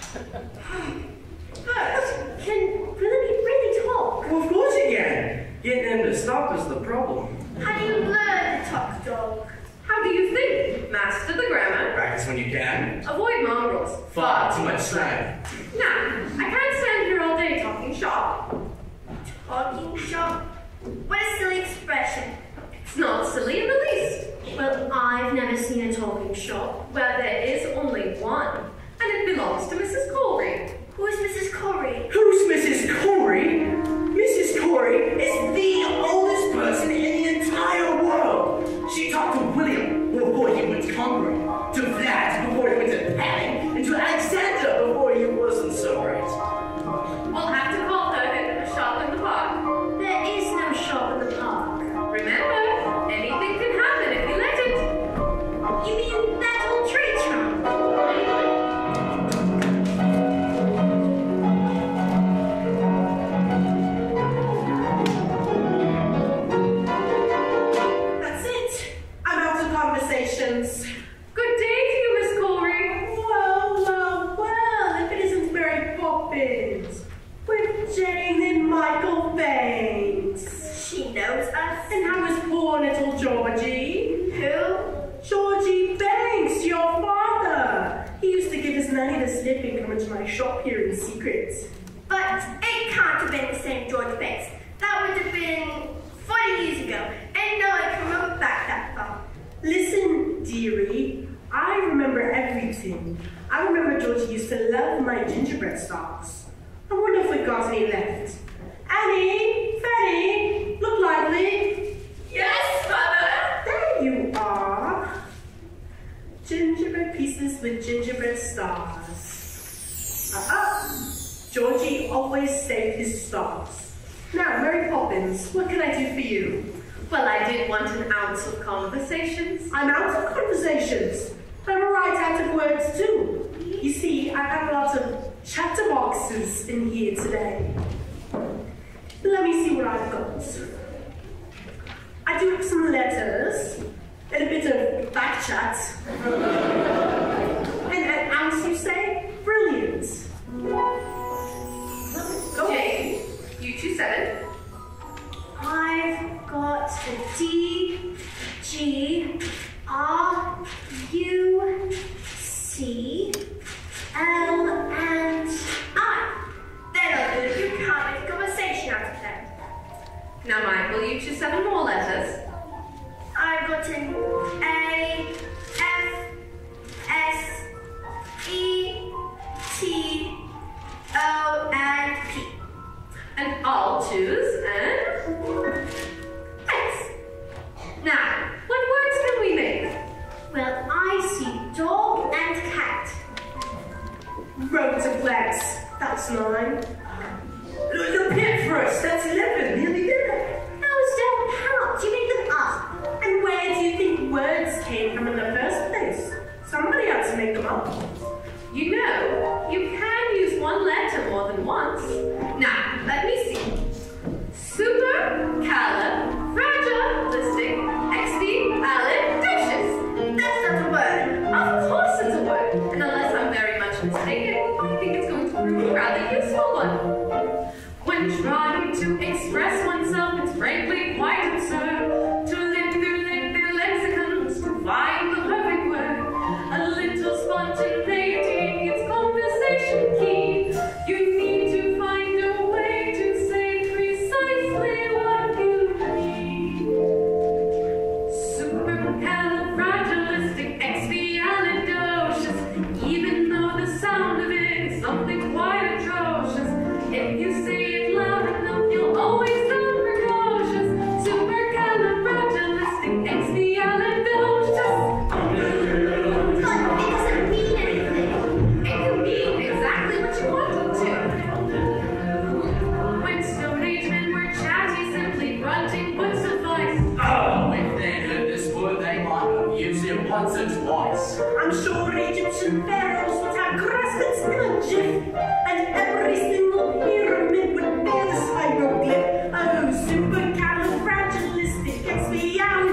[SPEAKER 6] But can really talk?
[SPEAKER 1] of course you can. Getting him to stop is the problem.
[SPEAKER 6] How do you learn to talk, dog?
[SPEAKER 2] How do you think? Master the grammar.
[SPEAKER 1] Practice when you can.
[SPEAKER 2] Avoid mongrels.
[SPEAKER 1] Far too much slang.
[SPEAKER 2] Now, I can't stand here all day talking shop.
[SPEAKER 6] Talking shop? What a silly expression.
[SPEAKER 2] It's not silly in the least.
[SPEAKER 6] Well, I've never seen a talking shop.
[SPEAKER 2] Well, there is only one, and it belongs to Mrs. Corey.
[SPEAKER 6] Who is Mrs. Corey?
[SPEAKER 1] Who's Mrs. Corey? Mrs. Corey is the oldest person in the entire world. She talked to William before he went to Hungary, to Vlad before he went to Penn, and to Alexander before he wasn't so great.
[SPEAKER 2] We'll have to call her in the shop in the park.
[SPEAKER 6] There is no shop in the park.
[SPEAKER 2] Remember, anything can happen if you let it.
[SPEAKER 6] You mean that old tree trunk?
[SPEAKER 8] That's it. I'm out of conversations.
[SPEAKER 2] Good day to you, Miss Corey.
[SPEAKER 8] Well, if it isn't Mary Poppins with Jane and Michael Banks.
[SPEAKER 6] She knows us.
[SPEAKER 8] And how is poor little Georgie?
[SPEAKER 6] Who?
[SPEAKER 8] Georgie Banks, your father. He used to give his nanny the slip and come into my shop here in secret.
[SPEAKER 6] But it can't have been the same George Banks. That would have been 40 years ago, and no one can remember back that far.
[SPEAKER 8] Listen, dearie, I remember everything. I remember Georgie used to love my gingerbread stars. I wonder if we got any left. Annie, Fanny, look lively.
[SPEAKER 2] Yes, Mother.
[SPEAKER 8] There you are. Gingerbread pieces with gingerbread stars. Georgie always saved his stars. Now, Mary Poppins, what can I do for you?
[SPEAKER 2] Well, I did want an ounce of conversations.
[SPEAKER 8] I'm out of conversations. I'm right out of words too. You see, I have lots of chatterboxes in here today. Let me see what I've got. I do have some letters and a bit of back chat. And an ounce, you say? Brilliant. Go.
[SPEAKER 2] Jane, you 27.
[SPEAKER 6] I've got a D, G, R, U, C, L, and I. That'll do. You can't make a conversation out of that.
[SPEAKER 2] Now, Michael, you 27 more letters.
[SPEAKER 6] I've got an A, F, S, E, T, O, and P.
[SPEAKER 2] And I'll choose an X. Now, what words can we make?
[SPEAKER 6] Well, I see dog and cat.
[SPEAKER 8] Rotaflex, that's 9. The pit first, that's 11, nearly there.
[SPEAKER 6] Those don't count. You make them up.
[SPEAKER 8] And where do you think words came from in the first place? Somebody had to make them up.
[SPEAKER 2] You know, you can use one letter more than once. Now, let me see. Supercalifragilisticexpialidocious.
[SPEAKER 6] That's not a word.
[SPEAKER 2] Of course it's a word. And unless I'm very much mistaken, I think it's going to prove a rather useful one. When trying to express oneself, it's frankly quite absurd to live through lengthy lexicons to find the perfect word. A little spontaneity is conversation key. You need to find a way to say precisely what you mean. Supercalifragilisticexpialidocious. Even though the sound of it is something quite atrocious, if you say it loud enough, you'll always sound precocious. Supercalifragilisticexpialidocious.
[SPEAKER 6] But it doesn't mean anything.
[SPEAKER 2] It can mean exactly what you want it to. When Stone Age men were chatty, simply grunting would suffice.
[SPEAKER 1] Oh, if they heard this word, they might have used it once or twice.
[SPEAKER 8] I'm sure Egyptian pharaohs would have crescents in a jiff, and every single pyramid would bear this hieroglyph. Oh, supercalifragilisticexpialidocious.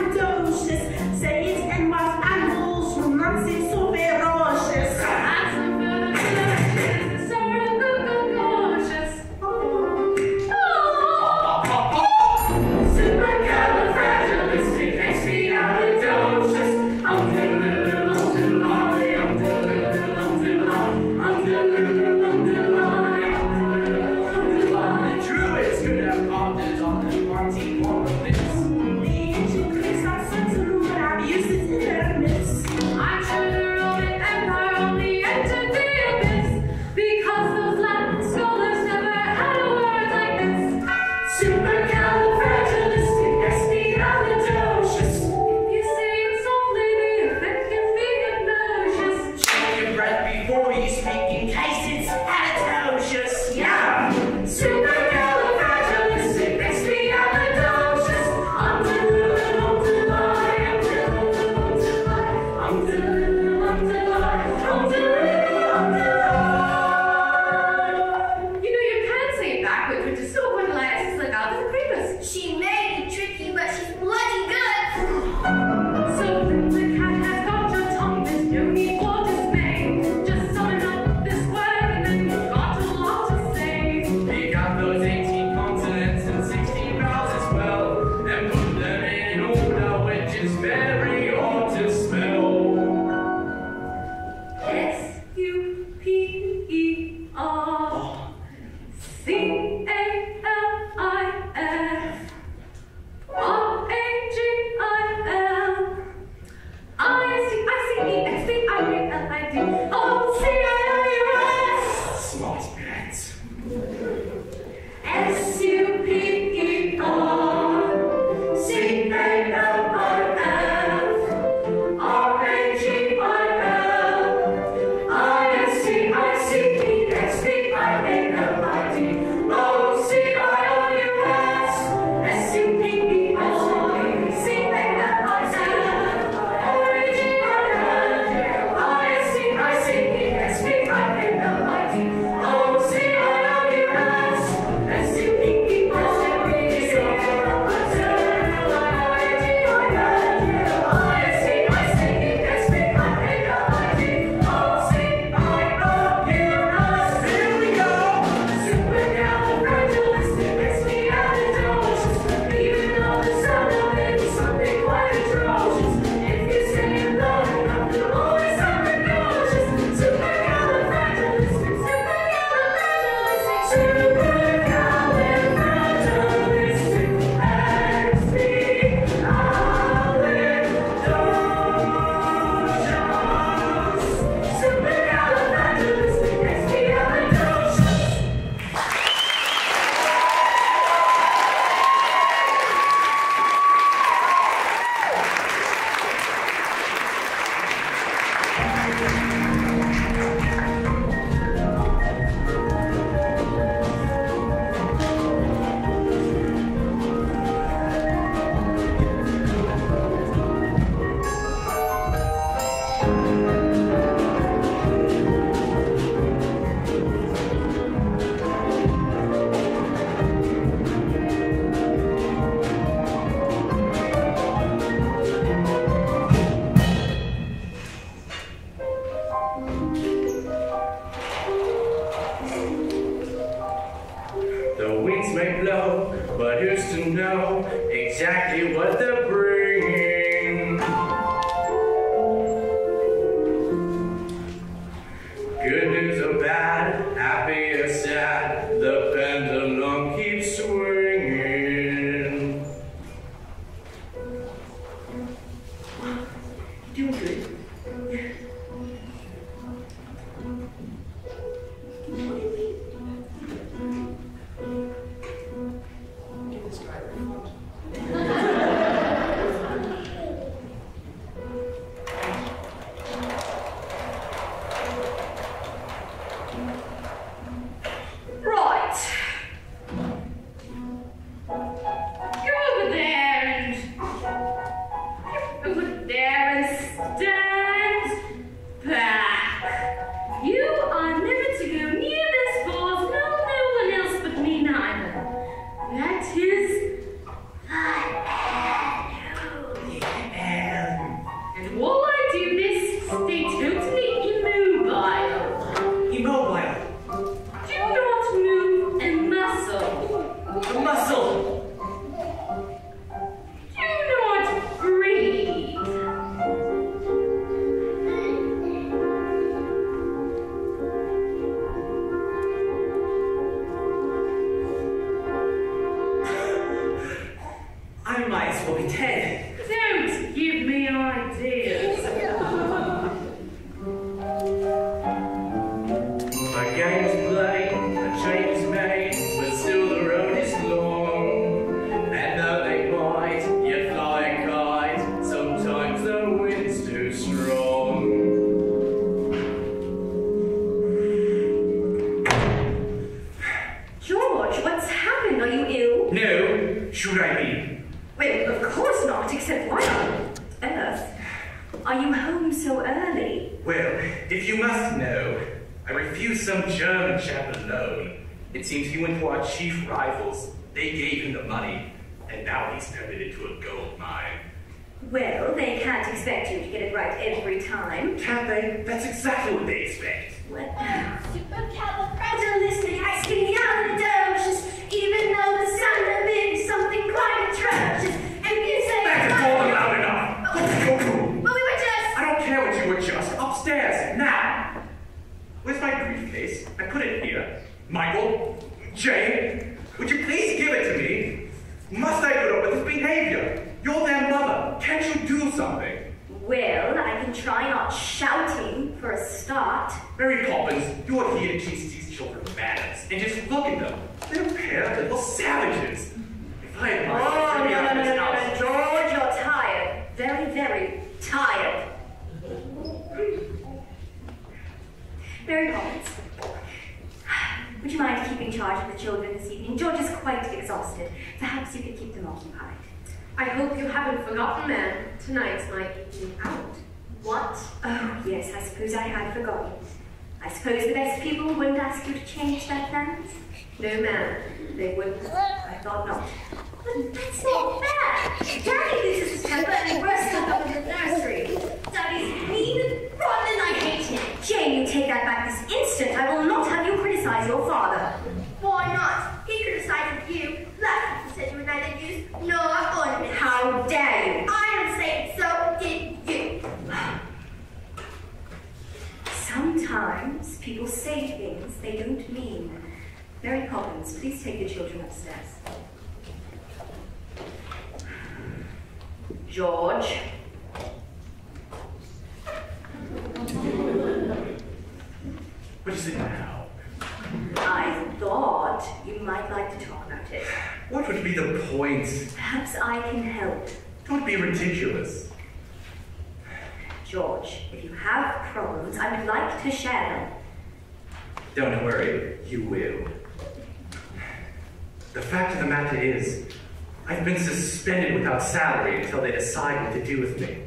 [SPEAKER 1] used to know exactly what they're bringing. Good news or bad, happy or sad, the pendulum keeps swinging.
[SPEAKER 8] Doing good. Give this guy a refund.
[SPEAKER 2] Right. You're over there and stand back. You are never to go near this balls. No one else but me neither. That is and while I do this, stay totally immobile.
[SPEAKER 3] Immobile.
[SPEAKER 2] Do not move a muscle.
[SPEAKER 3] A muscle.
[SPEAKER 2] Do not breathe.
[SPEAKER 3] I might as well be dead.
[SPEAKER 2] Don't give me ideas.
[SPEAKER 1] A game's played, a change is made, but still the road is long. And though they bite, you fly a kite, sometimes the wind's too strong.
[SPEAKER 6] George, what's happened? Are you ill?
[SPEAKER 3] No, should I be?
[SPEAKER 6] Well, of course not, except why on earth are you home so early?
[SPEAKER 3] Well, if you must know, I refused some German chap a loan. It seems he went to our chief rivals. They gave him the money, and now he's turned it into a gold mine.
[SPEAKER 6] Well, they can't expect you to get it right every time.
[SPEAKER 3] Can't they? That's exactly what they expect.
[SPEAKER 6] What? Supercalifragilisticexpialidocious, even though the sound of it is something quite atrocious. And you say
[SPEAKER 3] That's all loud enough!
[SPEAKER 6] But we were just...
[SPEAKER 3] I don't care what you were just. Upstairs, now! Where's my briefcase? I put it here. Michael? Jane? Would you please give it to me? Must I put up with this behavior? You're their mother. Can't you do something?
[SPEAKER 6] Well, I can try not shouting for a start.
[SPEAKER 3] Mary Poppins, you're here to teach these children manners. And just look at them. They're a pair of little savages. If I had my
[SPEAKER 6] No, George, you're tired. Very, very tired. Mary Poppins, would you mind keeping charge of the children this evening? George is quite exhausted. Perhaps you could keep them occupied.
[SPEAKER 2] I hope you haven't forgotten, ma'am. Tonight's my evening out.
[SPEAKER 6] What? Oh, yes, I suppose I had forgotten. I suppose the best people wouldn't ask you to change their plans?
[SPEAKER 2] No, ma'am. They wouldn't.
[SPEAKER 6] I thought not. But that's not fair. Daddy loses his temper and bursts up in the nursery. Daddy's mean and rotten and I hate him. Jane, you take that back this instant. I will not have you criticize your father.
[SPEAKER 9] Why not? He criticized you. Last week he said you were neither use nor ornament.
[SPEAKER 6] How dare you?
[SPEAKER 9] I am saying so did you.
[SPEAKER 6] Sometimes people say things they don't mean. Mary Poppins, please take the children upstairs. George.
[SPEAKER 3] What is it now?
[SPEAKER 6] I thought you might like to talk about it.
[SPEAKER 3] What would be the point?
[SPEAKER 6] Perhaps I can help.
[SPEAKER 3] Don't be ridiculous.
[SPEAKER 6] George, if you have problems, I would like to share them.
[SPEAKER 3] Don't worry, you will. The fact of the matter is, I've been suspended without salary until they decide what to do with me.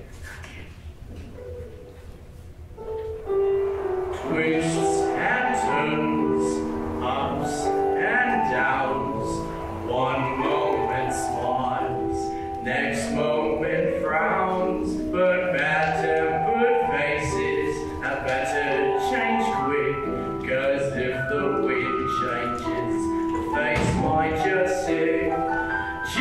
[SPEAKER 1] Twists and turns, ups and downs. One moment smiles, next moment frowns. But bad-tempered faces had better change quick. 'Cause if the wind changes, the face might just stick.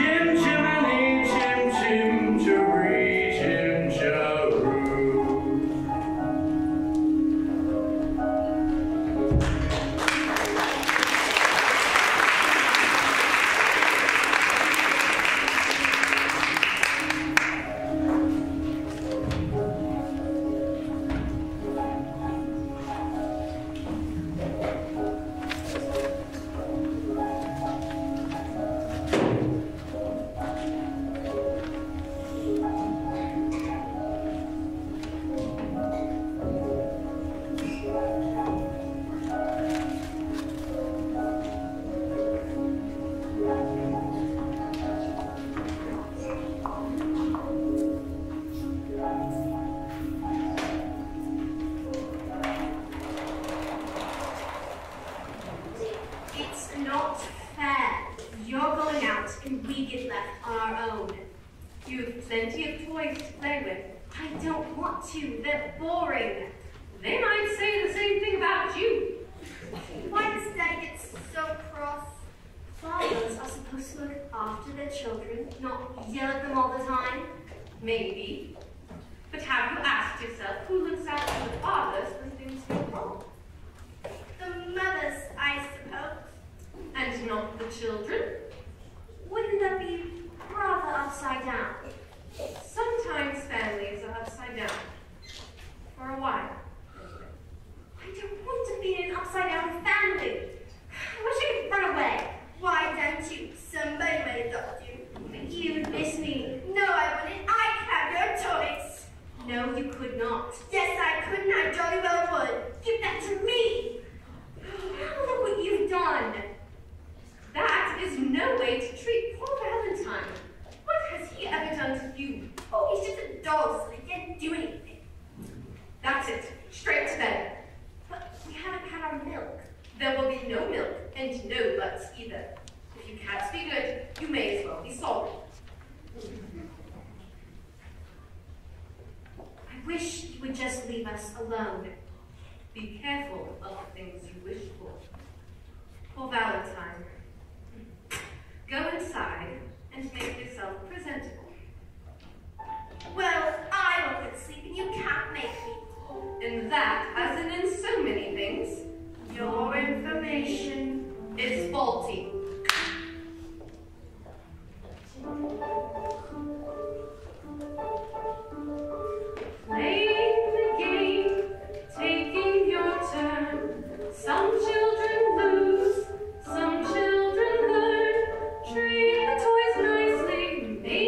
[SPEAKER 6] kid left on our own.
[SPEAKER 2] You've plenty of toys to play with. I don't want to. They're boring. They might say the same thing about you.
[SPEAKER 9] Why does Daddy get so cross?
[SPEAKER 6] Fathers are supposed to look after their children, not yell at them all the time.
[SPEAKER 2] Maybe. But have you asked yourself who looks after the fathers when things go wrong?
[SPEAKER 9] The mothers, I suppose.
[SPEAKER 2] And not the children?
[SPEAKER 6] Wouldn't that be rather upside down?
[SPEAKER 2] Sometimes families are upside down. For a while.
[SPEAKER 6] I don't want to be in an upside down family. I wish I could run away.
[SPEAKER 9] Why don't you? Somebody might adopt you.
[SPEAKER 6] But you would miss me.
[SPEAKER 9] No, I wouldn't. I could have your toys.
[SPEAKER 2] No, you could not.
[SPEAKER 9] Yes, I could, and I jolly well would. Give that to me.
[SPEAKER 2] Look what you've done. That is no way to treat poor Valentine. What has he ever done to you?
[SPEAKER 9] Oh, he's just a dog, so he can't do anything.
[SPEAKER 2] That's it. Straight to bed.
[SPEAKER 6] But we haven't had our milk.
[SPEAKER 2] There will be no milk and no butts either. If you can't be good, you may as well be sorry.
[SPEAKER 6] I wish you would just leave us alone.
[SPEAKER 2] Be careful of the things you wish for. Poor Valentine. Go inside and make yourself presentable.
[SPEAKER 9] Well, I want to sleep and you can't make me.
[SPEAKER 2] And that, as in so many things,
[SPEAKER 9] Your information.
[SPEAKER 2] is faulty. Playing the game, taking your turn. Some children lose, some children learn. Treat the toys nicely,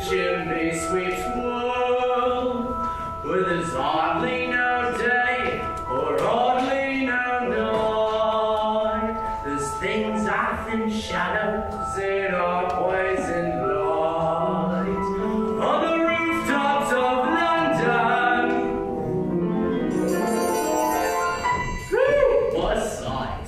[SPEAKER 1] chimney sweep's world, where there's hardly no day or hardly no night. There's things off in shadows in our poison light. On the rooftops of London, what a sight.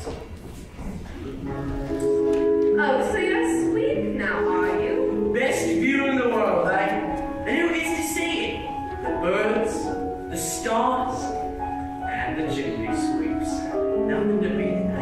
[SPEAKER 2] Oh, so you're asleep now, are you?
[SPEAKER 1] Best view in the world, eh? And who gets to see it? The birds, the stars, and the chimney sweeps. Nothing to beat, eh?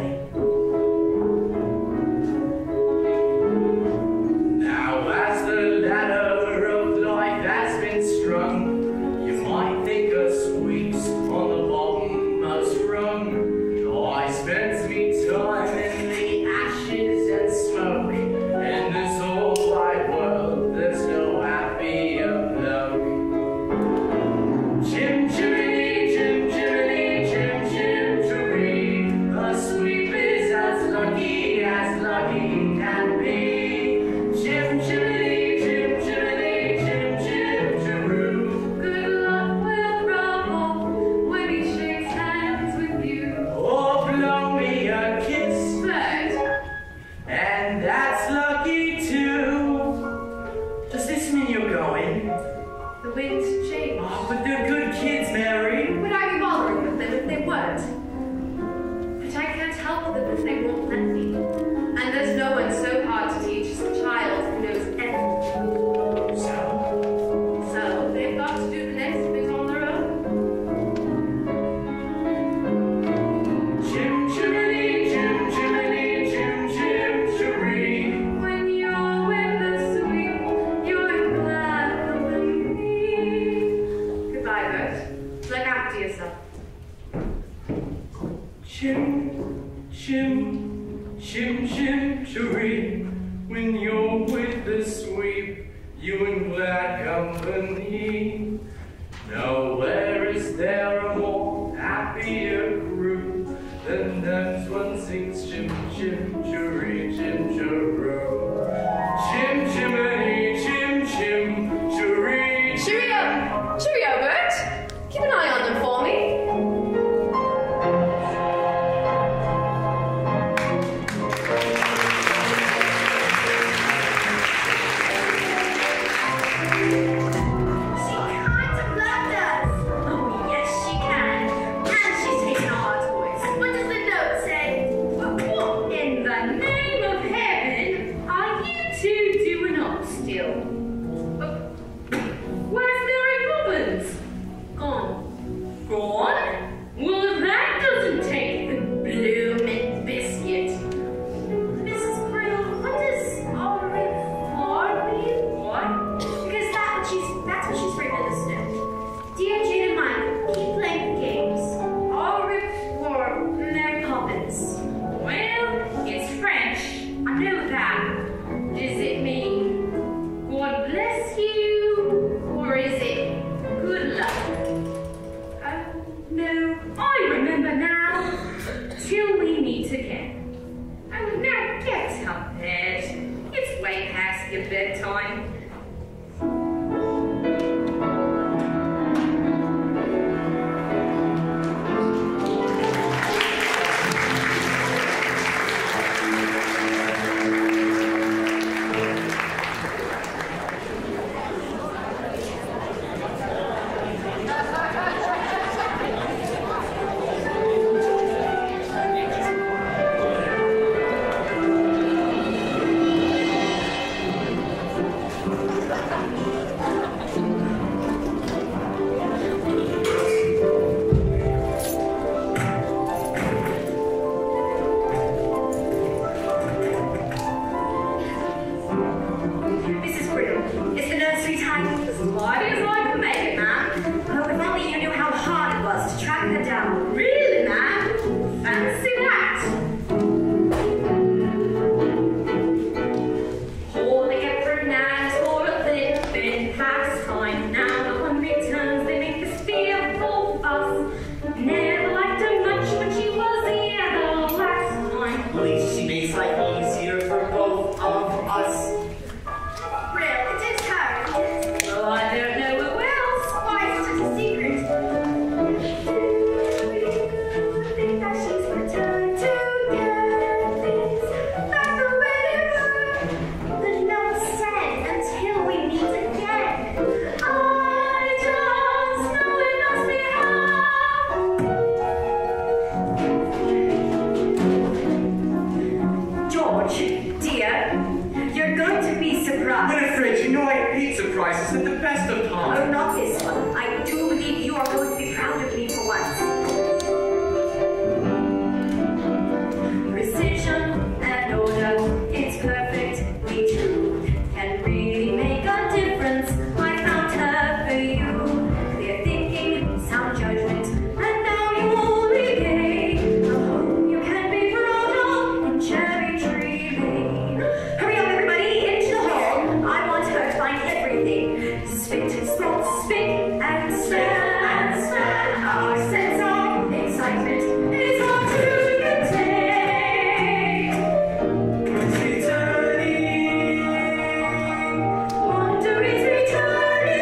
[SPEAKER 1] Now as the ladder of life has been strung, you might think of sweeps on the bottommost rung. I spent me time in the ashes and smoke. In this whole wide world, there's no happier bloke. Chim chimney, chim chimney, chim chim chimney. A sweep is as lucky can be. Chim chimney, chim chimney, chim chim chiroo.
[SPEAKER 2] Good luck will rumble when he shakes hands with you.
[SPEAKER 1] Or blow me a kiss,
[SPEAKER 2] But
[SPEAKER 1] and that's lucky too. Does this mean you're going?
[SPEAKER 2] the winds change.
[SPEAKER 1] Oh, but they're good kids, Mary.
[SPEAKER 2] Would I be bothering with them if they weren't? But I can't help them if they won't let me. And there's no one so hard to teach as a child who knows everything. So they've got to do the next bit on their own.
[SPEAKER 1] Chim chimney, chim chimney, chim chim chiree.
[SPEAKER 2] When you're with the sweep, you're glad company. Goodbye, Bert. Look after yourself.
[SPEAKER 1] Chim chim chim chim chiree. When you're with the sweep, you in glad company. Nowhere is there a more happier crew than those one sings chim chim chiree, chim chiroo. Chim chimney, chim chim chiree.
[SPEAKER 2] Cheerio! Cheerio, Bert! Keep an eye on them for me.
[SPEAKER 9] She can't have loved us. Oh, yes, she can. And she's taken all our toys. What does the note say?
[SPEAKER 2] But what in the name of heaven are you two doing up still? Where's Mary Poppins? Gone. Gone? Well, that doesn't take the bloomin' biscuit.
[SPEAKER 9] Mrs. Brill, what does Auriflor mean?
[SPEAKER 2] What?
[SPEAKER 9] Because that's what she's written in the snow. Dear Jane and Mike, keep playing games.
[SPEAKER 2] Auriflor.
[SPEAKER 9] Mary Poppins.
[SPEAKER 2] Well, it's French. I know that. Does it mean God bless you? Or is it good luck? Oh, no. I remember now. Till we meet again. Oh, now get up, Ed. It's way past your bedtime.
[SPEAKER 6] dear. You're going to be surprised.
[SPEAKER 3] Winifred, you know I hate surprises at the best of
[SPEAKER 6] Oh,
[SPEAKER 3] times.
[SPEAKER 6] not this one. I do believe you are going to be proud of me for once. Precision and order, it's perfectly true. Can really make a difference. I found her for you. Clear thinking, sound judgment, and now you will repay. A home you can be proud of in Cherry Tree Lane. Hurry up, everybody, into the hall. I want her to find everything. Spit and spot, spick and span. Our sense of excitement is hard to contain. Wonder is returning.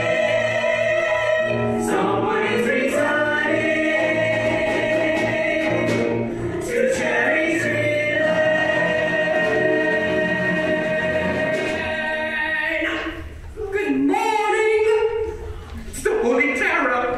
[SPEAKER 3] Someone is returning to Cherry Tree Lane.
[SPEAKER 8] Good morning!
[SPEAKER 3] It's the Holy Terror.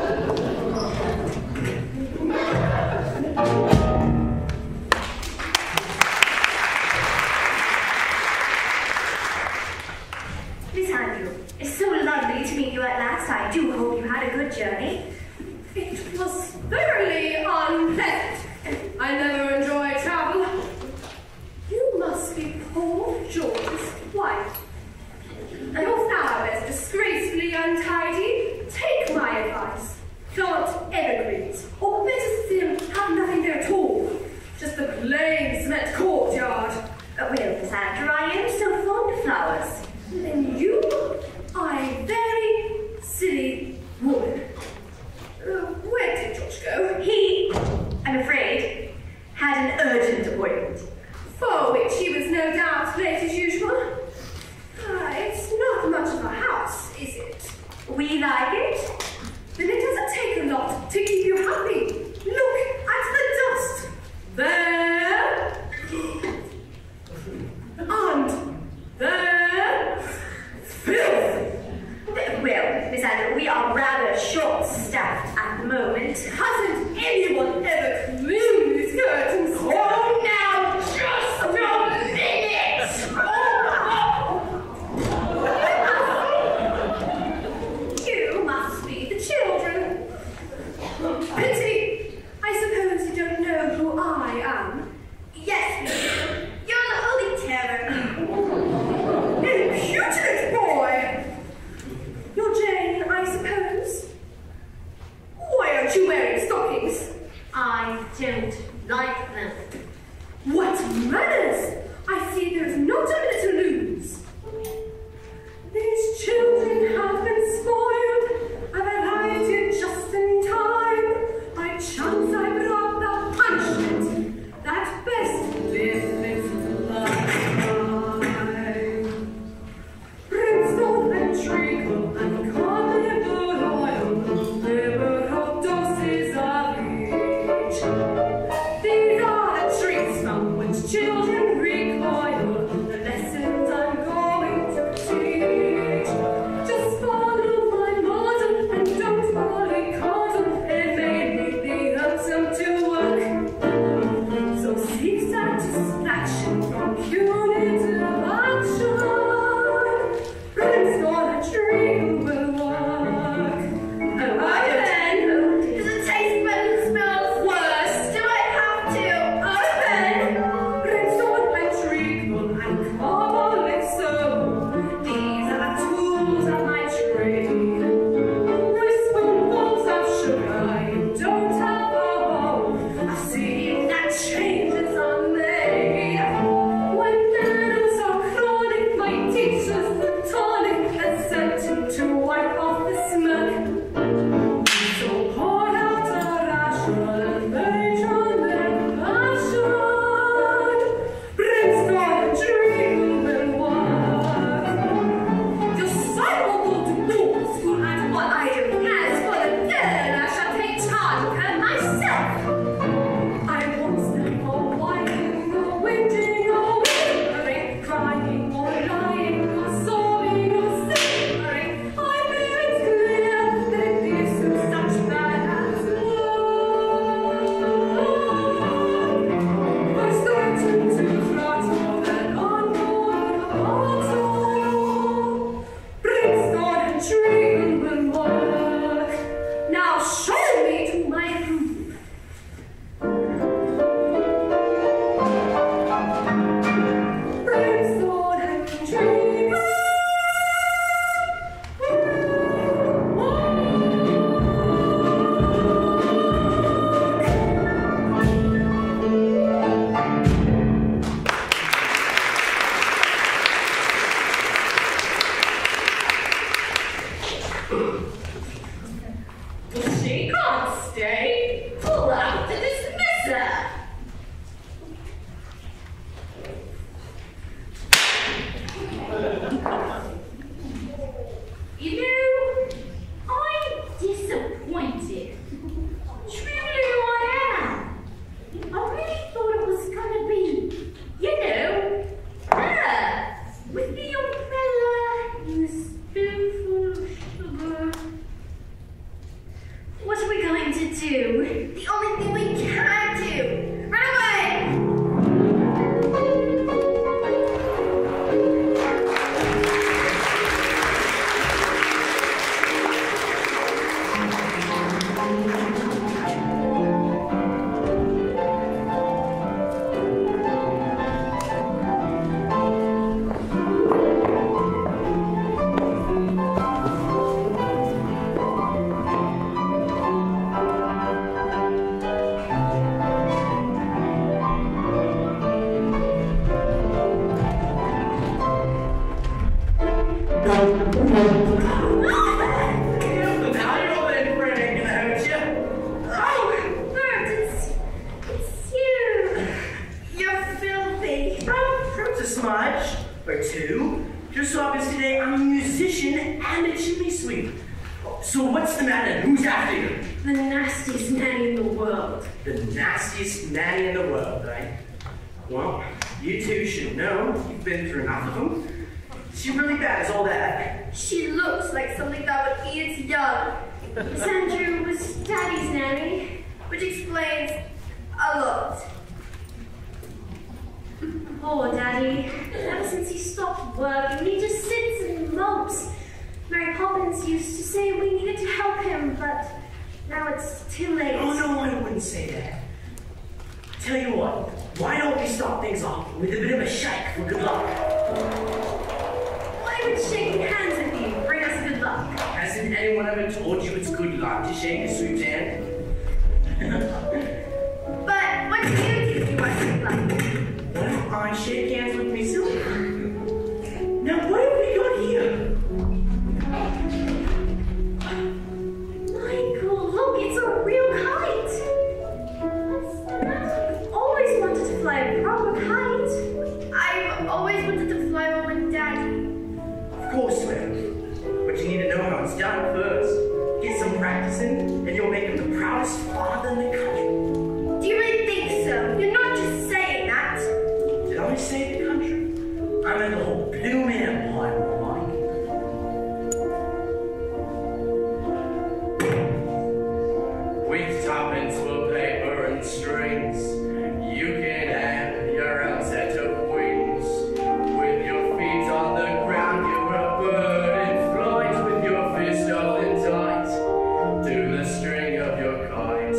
[SPEAKER 6] Miss Andrew, it's so lovely to meet you at last. I do hope you had a good journey.
[SPEAKER 2] It was thoroughly unpleasant. I never enjoy travel. You must be Paul George's wife. Your flower bed's disgracefully untidy. Take my advice. Plant evergreens, or better still, have nothing there at all. Just a plain cement courtyard.
[SPEAKER 6] Well, Miss Andrew, I am so fond of flowers.
[SPEAKER 2] And you are a very silly woman. Where did George go?
[SPEAKER 6] He, I'm afraid, had an urgent appointment.
[SPEAKER 2] For which he was no doubt late as usual. It's not much of a house, is it?
[SPEAKER 6] We like it.
[SPEAKER 2] Then it doesn't take a lot to keep you happy. Look at the dust. There. And there. Filth.
[SPEAKER 6] Well, Miss Andrew, we are rather short-staffed at the moment.
[SPEAKER 2] Hasn't anyone ever cleaned these curtains?
[SPEAKER 6] Oh, now, just a minute!
[SPEAKER 1] smudge or two. Just so happens today I'm a musician and a chimney sweep. So what's the matter? Who's after you?
[SPEAKER 6] The nastiest nanny in the world.
[SPEAKER 1] The nastiest nanny in the world, eh? Well, you two should know. You've been through enough of them. Is she really bad as all that?
[SPEAKER 2] She looks like something that would eat its young.
[SPEAKER 6] Miss Andrew was Daddy's nanny.
[SPEAKER 2] Which explains a lot.
[SPEAKER 6] Poor Daddy. Ever since he stopped working, he just sits and mopes. Mary Poppins used to say we needed to help him, but now it's too late.
[SPEAKER 1] Oh, no, I wouldn't say that. Tell you what, why don't we start things off with a bit of a shake for good luck?
[SPEAKER 6] Why would shaking hands with you bring us good luck?
[SPEAKER 1] Hasn't anyone ever told you it's good luck to shake a sweet hand?
[SPEAKER 2] But what do you think you want to like?
[SPEAKER 1] Why don't I shake hands with me, Sylvia? Now, what have we got here?
[SPEAKER 6] Michael, look, it's a real kite. I've always wanted to fly a proper kite.
[SPEAKER 2] I've always wanted to fly over with Daddy.
[SPEAKER 1] Of course you have. But you need to know how it's done first. Get some practicing, and you'll make him the proudest father in the country.
[SPEAKER 2] Do you really think so? You're not just saying that.
[SPEAKER 1] Did I say the country? I meant the whole Blue Empire, Mike. With tuppence for paper and strings, you can have your own set of wings. With your feet on the ground, you're a bird in flight. With your fist holding tight to the string of your kite.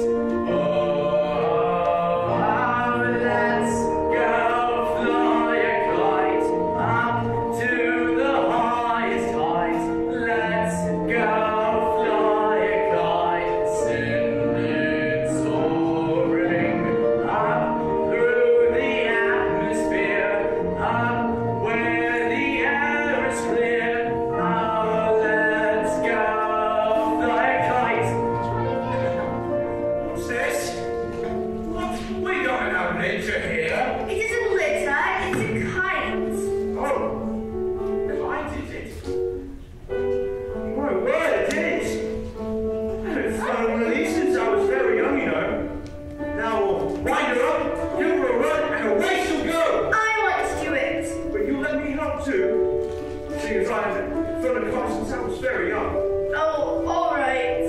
[SPEAKER 1] Let's go fly a kite up to the highest height. Let's go fly a kite, send it soaring up through the atmosphere, up where the air is clear. Oh, let's go fly a kite. What's this? What? We don't have nature here.
[SPEAKER 2] It isn't litter, it's a kite.
[SPEAKER 5] Oh, kite is it? My word, it is. I haven't flown one of these since I was very young, you know. Now we'll wind her up, give her a run, and away she'll go.
[SPEAKER 2] I want to do it.
[SPEAKER 5] But you let me help too, seeing as I haven't flown a kite since I was very young.
[SPEAKER 2] Oh, alright.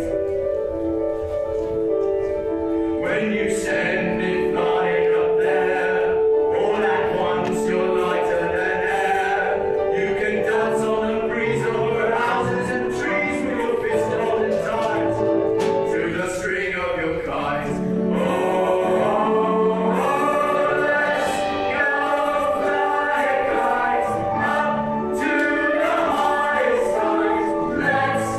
[SPEAKER 1] When you send me flying up there, all at once you're lighter than air. You can dance on the breeze over houses and trees with your fist holding tight to the string of your kite. Oh, let's go fly a kite up to the highest height. Let's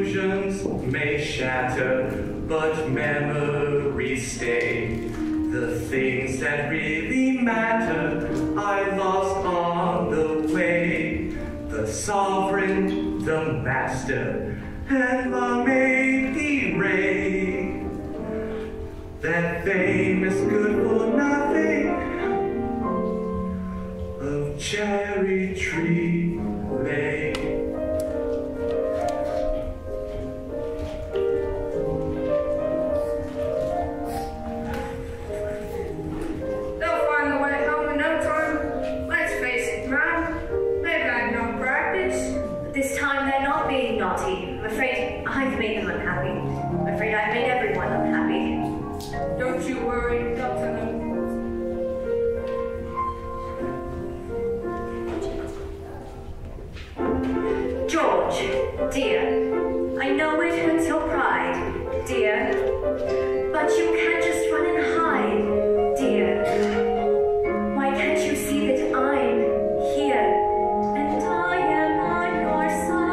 [SPEAKER 3] illusions may shatter, but memories stay. The things that really matter I lost on the way. The sovereign, the master, and the Maybe Ray. That famous good for nothing of Cherry Tree Lane.
[SPEAKER 2] They'll find the way home in no time. Let's face it, man. They've had no practice.
[SPEAKER 6] But this time they're not being naughty. I'm afraid I've made them unhappy. I'm afraid I've made everyone unhappy.
[SPEAKER 2] Don't you worry, they'll tell them.
[SPEAKER 6] George, dear, I know it hurts your pride, dear, but you can't just run and hide, dear. Why can't you see that I'm here and I am on your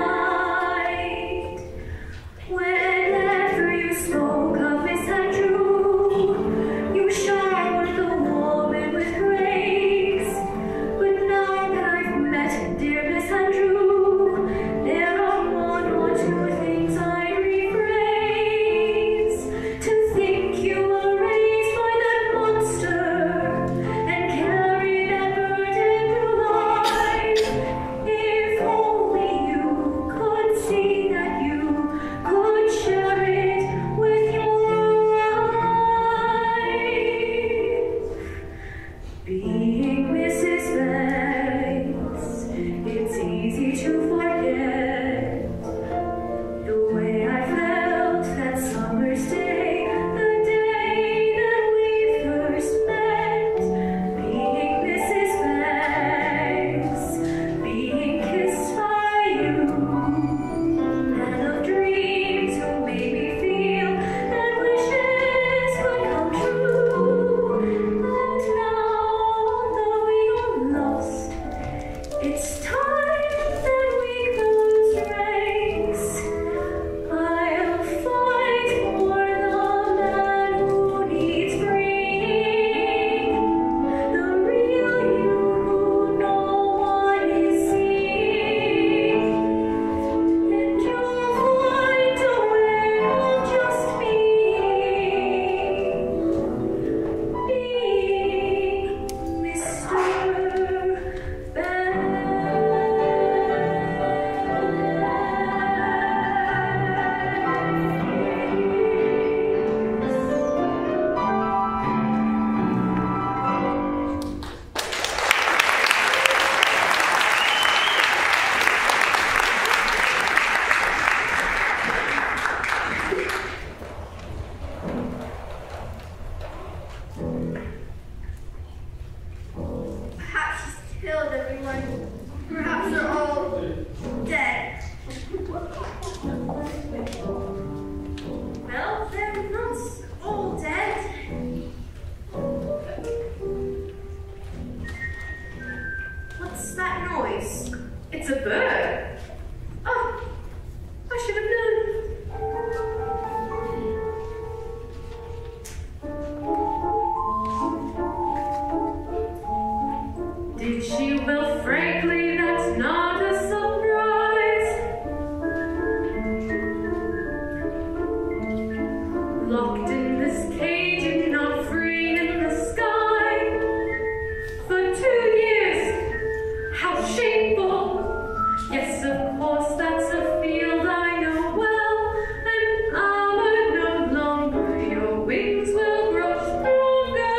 [SPEAKER 6] side? Whenever you spoke of Miss Andrew, you showered the woman with praise. But now that I've met dear Miss Andrew, there are one or two things I rephrase. To think you were raised by that monster and carry that burden through life. If only you could see that you could share it with your life. Being Mrs. Banks, it's easy to forget the way I felt that summer's day, the day that we first met. Being Mrs. Banks, being kissed by you, man of dreams who made me feel that wishes could come true. And now that we are lost, it's time that we close ranks. I'll fight for the man who needs freeing, the real you who no one is seeing. And you'll find a way of just being Mr.
[SPEAKER 2] Perhaps he's killed everyone. Perhaps they're all dead.
[SPEAKER 6] Well, they're not all dead. What's that noise? It's a bird. Oh, I should have known. Did she? Well, frankly, that's not a surprise. Locked in this cage and not free in the sky for 2 years. How shameful! Yes, of course, that's a field I know well. An hour no longer, your wings will grow stronger.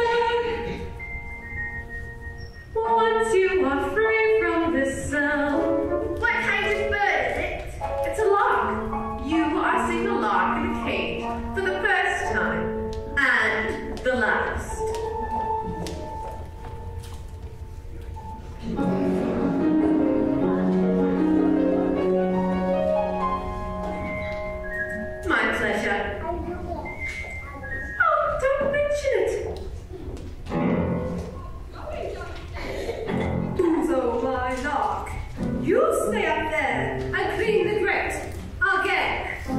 [SPEAKER 6] Once you are free from this cell.
[SPEAKER 2] What kind of bird is it?
[SPEAKER 6] It's a lark. You are seeing a lark in a cage for the first time and the last. My pleasure. Oh, don't mention it.
[SPEAKER 2] So, my lark, you stay up there and clean the grate. I'll get it.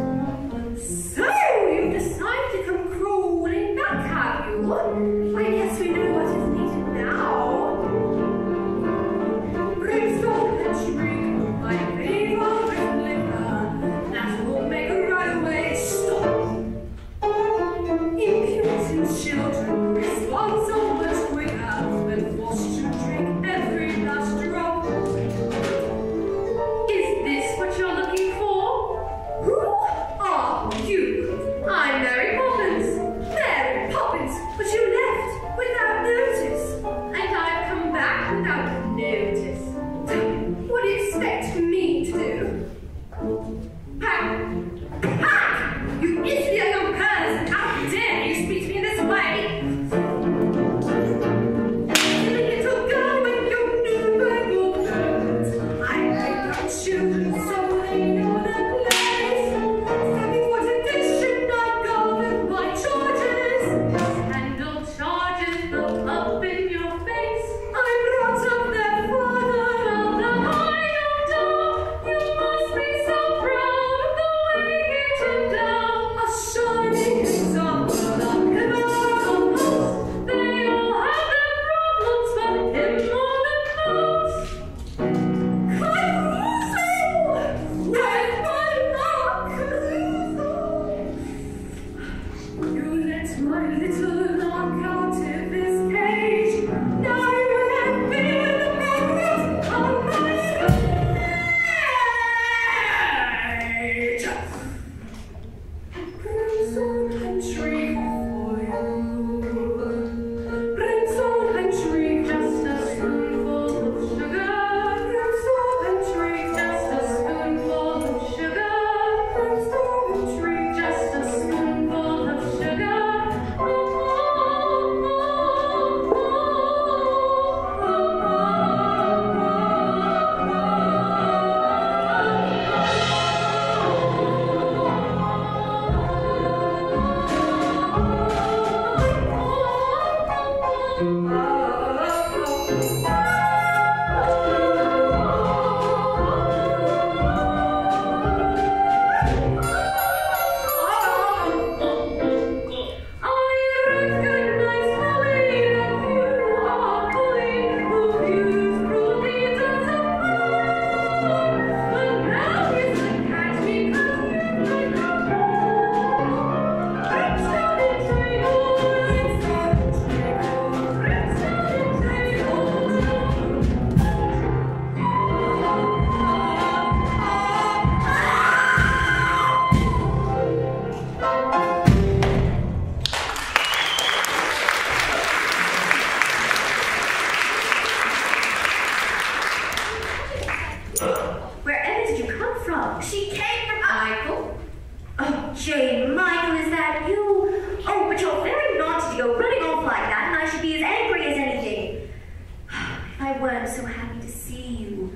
[SPEAKER 6] Jane, Michael, is that you? Oh, but you're very naughty to go running off like that, and I should be as angry as anything. If I weren't so happy to see you.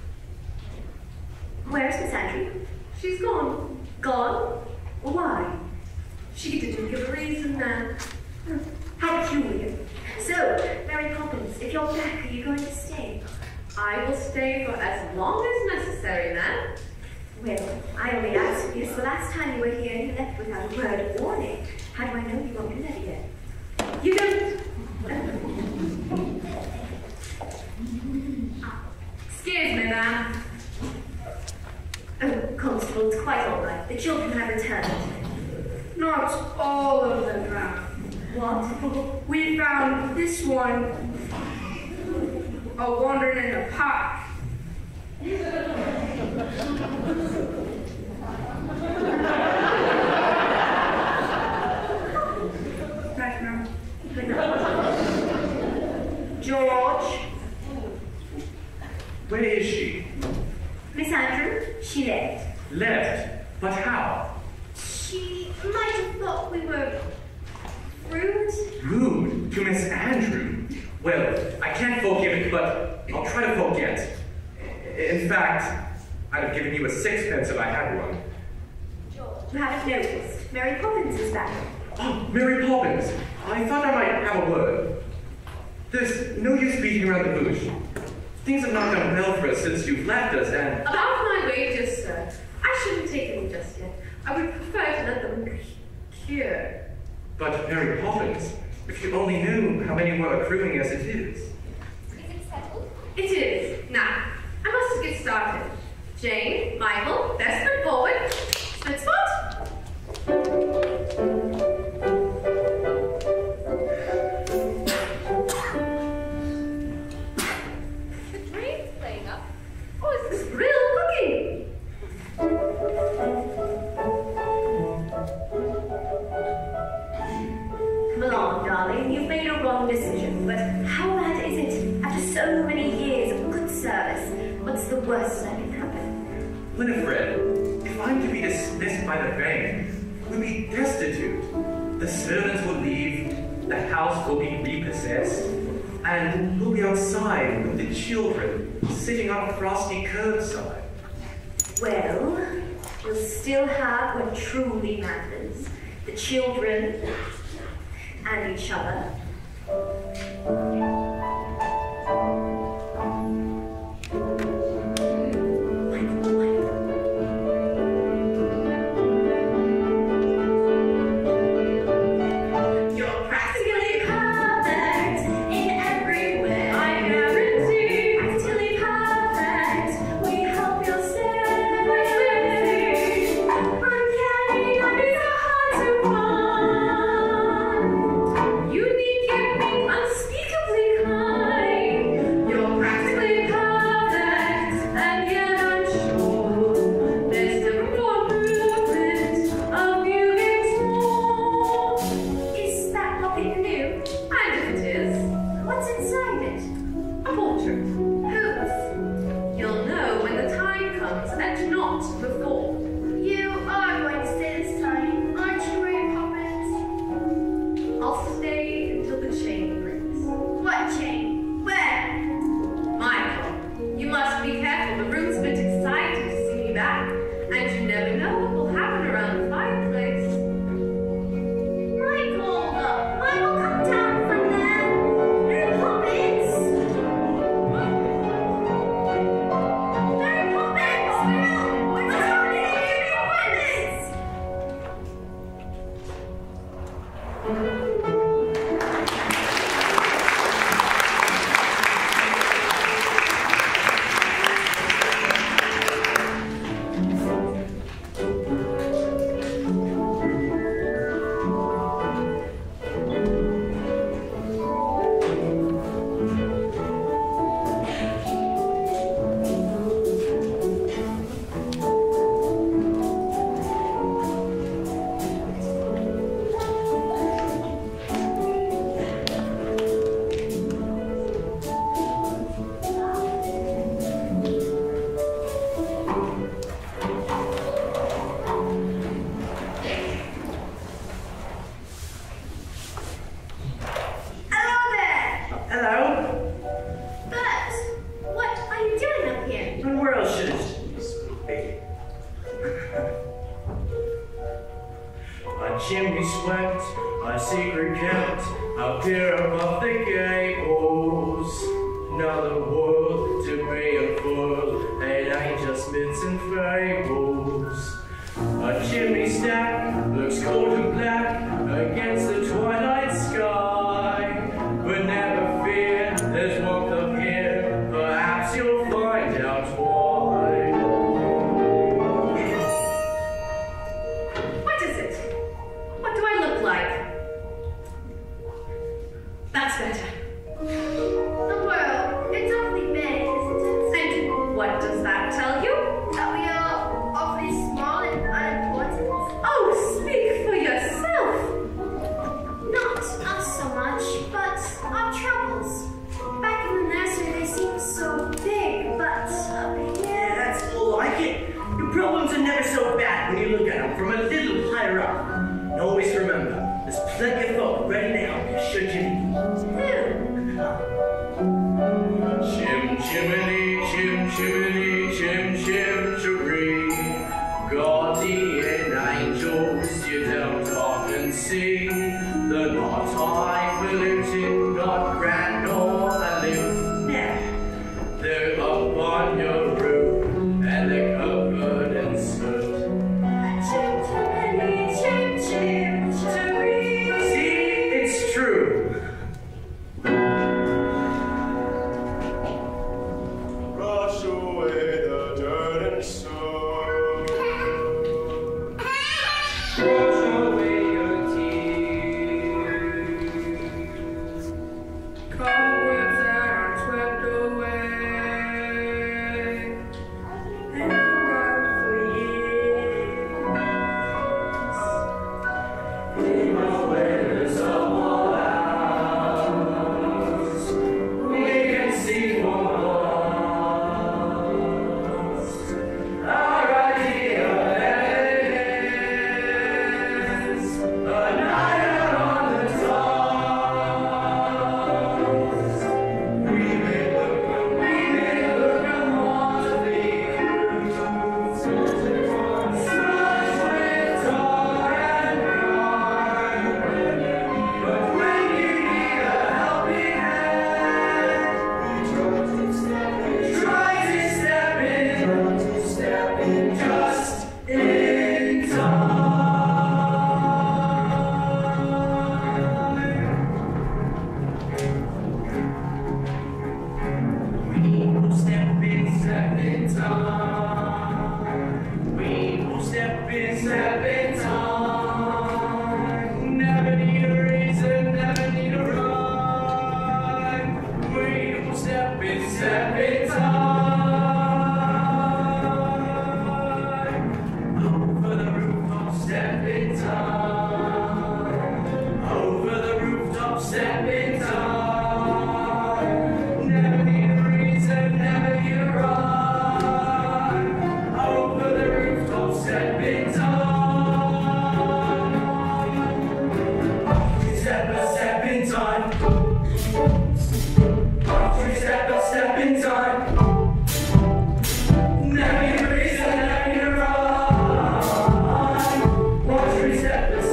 [SPEAKER 6] Where's Miss Andrew?
[SPEAKER 2] She's gone.
[SPEAKER 6] Gone? Why?
[SPEAKER 2] She didn't give a reason now.
[SPEAKER 6] How peculiar. So, Mary Poppins, if you're back, are you going to stay?
[SPEAKER 2] I will stay for as long as necessary now.
[SPEAKER 6] Well, I only asked because the last time you were here, you left without a word of warning. How do I know you won't do that again?
[SPEAKER 2] You don't... Excuse me, ma'am.
[SPEAKER 6] Oh, Constable, it's quite all right. The children have returned.
[SPEAKER 8] Not all of them, ma'am.
[SPEAKER 6] What?
[SPEAKER 8] We found this one wandering in the park. Right, ma'am.
[SPEAKER 6] Good night. George.
[SPEAKER 3] Where is she?
[SPEAKER 6] Miss Andrew, she left.
[SPEAKER 3] Left? But how?
[SPEAKER 6] She might have thought we were rude.
[SPEAKER 3] Rude? To Miss Andrew? Well, I can't forgive it, but I'll try to forget. In fact, I'd have given you a sixpence if I had one.
[SPEAKER 6] George, you haven't noticed. Mary Poppins is back.
[SPEAKER 3] Oh, Mary Poppins! I thought I might have a word. There's no use beating around the bush. Things have not gone well for us since you've left us, and...
[SPEAKER 2] About my wages, sir. I shouldn't take them just yet. I would prefer to let them cure.
[SPEAKER 3] But Mary Poppins, if you only knew how many were accruing as it is.
[SPEAKER 9] Is it settled?
[SPEAKER 2] It is. Now, I must get started. Jane, Michael, best foot forward. Split spot.
[SPEAKER 9] The train's playing up.
[SPEAKER 2] Oh, is this real cooking?
[SPEAKER 6] Come along, darling. You've made a wrong decision, but how bad is it? After so many years of good service, what's the worst that can happen?
[SPEAKER 3] Winifred, if I'm to be dismissed by the bank, we'll be destitute. The servants will leave, the house will be repossessed, and we'll be outside with the children sitting on a frosty curbside.
[SPEAKER 6] Well, we'll still have what truly matters. The children and each other.
[SPEAKER 2] You're practically perfect in every way. I guarantee.
[SPEAKER 6] Practically perfect. We hope you'll stay. Uncanny, and it's hard to find.
[SPEAKER 1] chimney swept, a secret kept, up here above the gables. Another world to be a fool, it ain't just myths and fables. A chimney stack looks cold and black against the twilight sky. But never fear, there's warmth up here, perhaps you'll find out why.
[SPEAKER 2] What is it? What do I look like? That's better.
[SPEAKER 9] The world, it's awfully big, isn't it?
[SPEAKER 2] And what does that tell you?
[SPEAKER 9] That we are awfully small and unimportant?
[SPEAKER 2] Oh, speak for yourself.
[SPEAKER 9] Not us so much, but our troubles. Back in the nursery, they seemed so big, but up here...
[SPEAKER 5] Yeah, that's more like it. Your problems are never so bad when you look at them from a little higher up. And always remember, there's plenty of folk ready to help you should you need.
[SPEAKER 1] Chim chimney, chim chimney, chim chim chiree. Guardian angels you don't often see. They're not highfalutin, not grand nor aloof.
[SPEAKER 5] Now,
[SPEAKER 1] They're up on your roof and they're covered in soot. See, it's true.
[SPEAKER 10] Brush away the dirt and soot.
[SPEAKER 1] Brush away your tears. Cobwebs that are swept away.
[SPEAKER 8] And work for years.
[SPEAKER 1] In a wilderness of all hours, we can see one lost. Our idea is a night out on the tops. We may look and want to be cruise. Slush with tar and grime. But when you need a helping hand, try to step in just in time. We will step in time. We will step in time. Never need a reason, never need a rhyme. We will step in time. Over the rooftop, step in time. Over the rooftop, step in time. Never need a reason, never need a rhyme. Over the rooftop, step in time. Step in time. Step in time. Never need a reason, never need a rhyme. Watch me step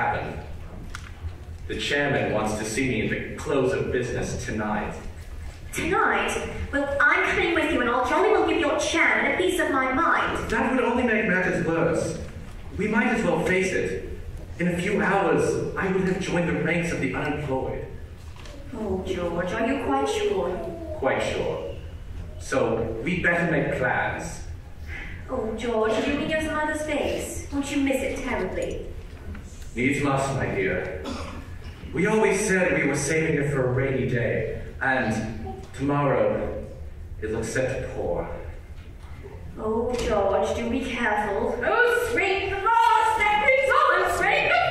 [SPEAKER 3] happened. The chairman wants to see me at the close of business tonight.
[SPEAKER 6] Tonight? Well, I'm coming with you and I'll jolly well give your chairman a piece of my mind.
[SPEAKER 1] That would only make matters worse. We might as well face it. In a few hours, I would have joined the ranks of the unemployed.
[SPEAKER 6] Oh, George, are you quite sure?
[SPEAKER 3] Quite sure. So, we'd better make plans.
[SPEAKER 6] Oh, George, did you mean your mother's face? Won't you miss it terribly?
[SPEAKER 1] Needs must, my dear. We always said we were saving it for a rainy day, and tomorrow it looks set to pour.
[SPEAKER 6] Oh, George, do be careful.
[SPEAKER 2] Oh, sweet the lost every time, sweet the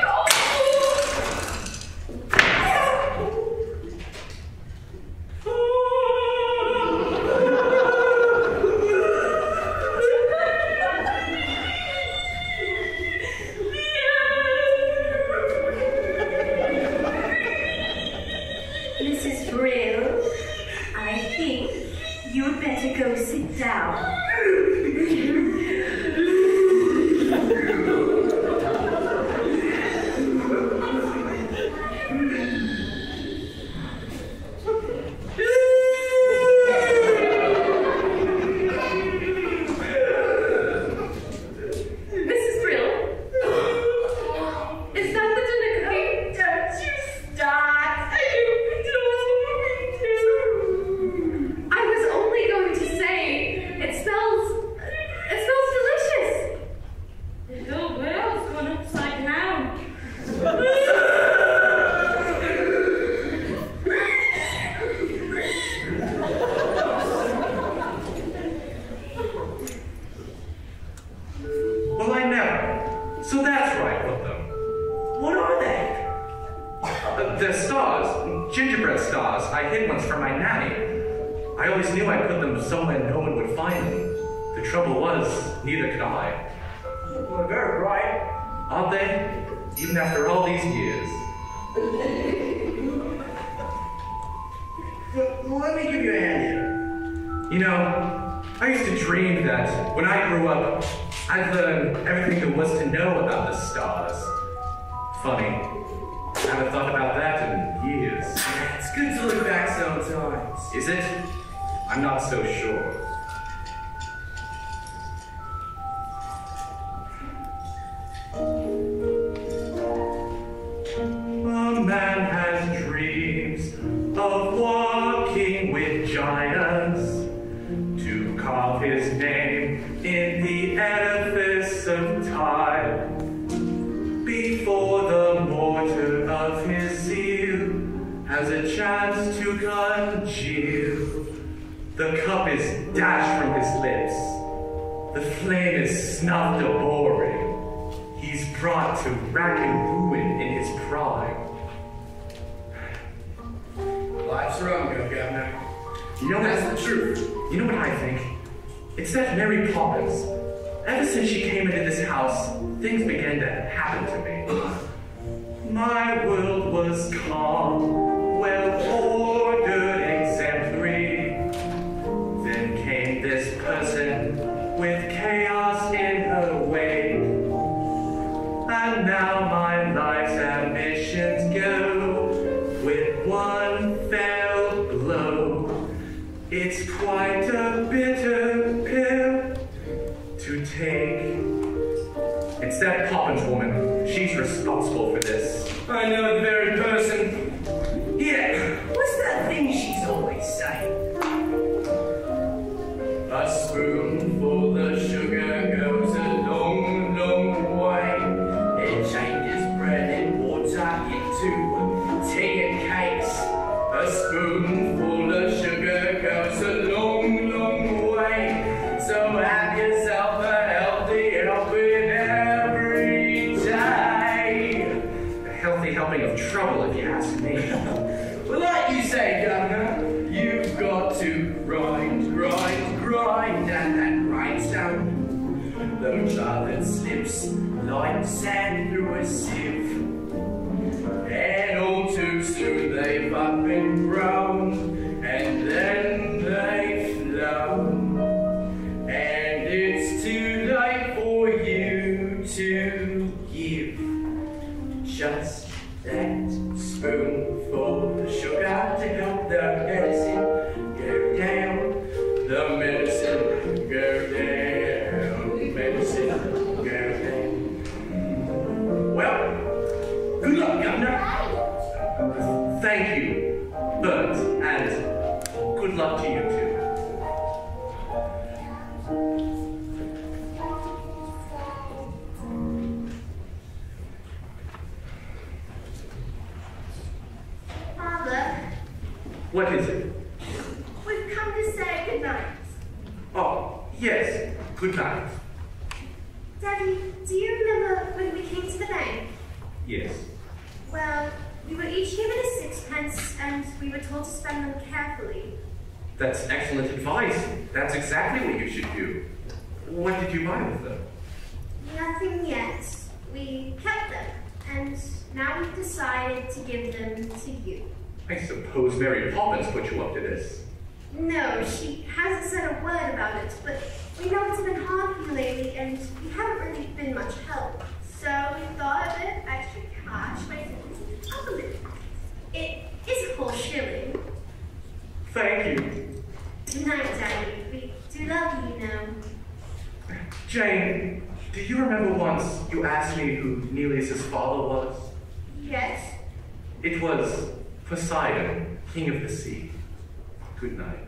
[SPEAKER 6] Mrs. Brill, I think you'd better go sit down.
[SPEAKER 2] Mrs. Brill? Is that the dinner cooking? Don't you start! I was only going to say, it smells delicious. The whole world's gone upside down.
[SPEAKER 1] Well, I never. So that's where I put them. What are they? They're stars. Gingerbread stars. I hid ones for my nanny. I always knew I put them somewhere no one would find them. The trouble was, neither could I.
[SPEAKER 5] Well, very bright.
[SPEAKER 1] Aren't they? Even after all these years.
[SPEAKER 5] Well, let me give you a hand here.
[SPEAKER 1] You know, I used to dream that when I grew up, I'd learn everything there was to know about the stars. Funny. I haven't thought about that in years.
[SPEAKER 5] It's good to look back sometimes.
[SPEAKER 1] Is it? I'm not so sure. A man has dreams of walking with giants to carve his name in the edifice of time before the mortar of his zeal has a chance to congeal. The cup is dashed from his lips. The flame is snuffed a boring. He's brought to rack and ruin in his prime.
[SPEAKER 5] Life's wrong, Governor.
[SPEAKER 1] You know
[SPEAKER 5] That's the truth.
[SPEAKER 1] You know what I think? It's that Mary Poppins. Ever since she came into this house, things began to happen to me. My world was calm, well-ordered, exemplary. Then came this person with chaos in her wake. And now my life's ambitions go with one fell blow. It's quite a bitter pill to take. It's that Poppins woman. She's responsible for this.
[SPEAKER 5] I know the very person. Yeah, what's that thing she's always saying?
[SPEAKER 1] A spoonful of sugar goes a long, long way. It changes bread and water into tea and cakes. A spoonful of sugar goes a long, long way. So have yourself a healthy helping every day. A healthy helping of trouble, if you ask me.
[SPEAKER 5] Well, like you say, Governor,
[SPEAKER 1] You've got to grind, grind, grind at that grindstone. The blood that slips like sand through a sieve. And all too soon they've up and grown, and then they've flown. And it's too late for you to give. Just No. Thank you, Bert, and good luck to you too.
[SPEAKER 9] Father,
[SPEAKER 1] What is it?
[SPEAKER 9] we've come to say goodnight.
[SPEAKER 1] Oh, yes. Good night.
[SPEAKER 9] Daddy, do you remember when we came to the bank?
[SPEAKER 1] Yes.
[SPEAKER 9] Well, we were each given a sixpence and we were told to spend them carefully.
[SPEAKER 1] That's excellent advice. That's exactly what you should do. What did you buy with them?
[SPEAKER 9] Nothing yet. We kept them, and now we've decided to give them to you.
[SPEAKER 1] I suppose Mary Poppins put you up to this.
[SPEAKER 9] No, she hasn't said a word about it, but we know it's been hard for you lately, and we haven't really been much help. So we thought a bit extra cash might help a little. It is a whole shilling.
[SPEAKER 1] Thank you.
[SPEAKER 9] Good night, Daddy. We do love you, you know.
[SPEAKER 1] Jane, do you remember once you asked me who Neleus' father was?
[SPEAKER 9] Yes.
[SPEAKER 1] It was Poseidon, king of the sea. Good night.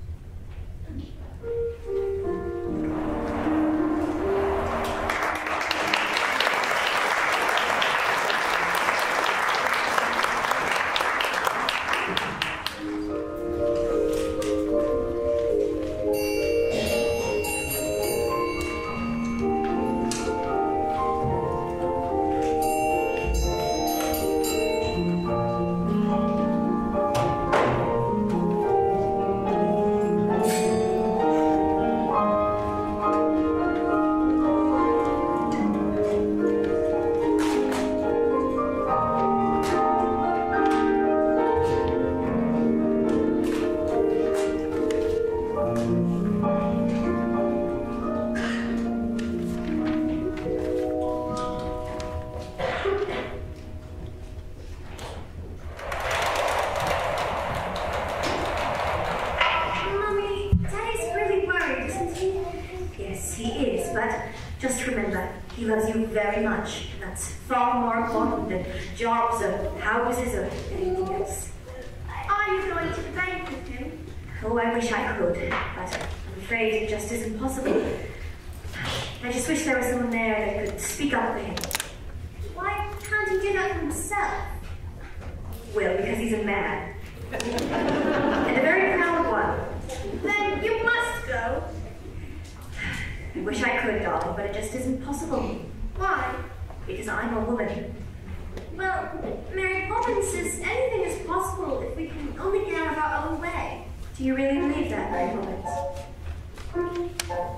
[SPEAKER 6] Mummy, Daddy's really worried, isn't he? Yes, he is, but just remember, he loves you very much. That's far more important than jobs or houses or anything else.
[SPEAKER 9] Are you going to the bank with him?
[SPEAKER 6] Oh, I wish I could, but I'm afraid it just isn't possible. I just wish there was someone there that could speak up for him.
[SPEAKER 9] Why can't he do that himself?
[SPEAKER 6] Well, because he's a man. And a very proud one.
[SPEAKER 9] Then you must go.
[SPEAKER 6] I wish I could, darling, but it just isn't possible.
[SPEAKER 9] Why?
[SPEAKER 6] Because I'm a woman.
[SPEAKER 9] Well, Mary Poppins says anything is possible if we can only get out of our own way.
[SPEAKER 6] Do you really believe that, Mary Poppins?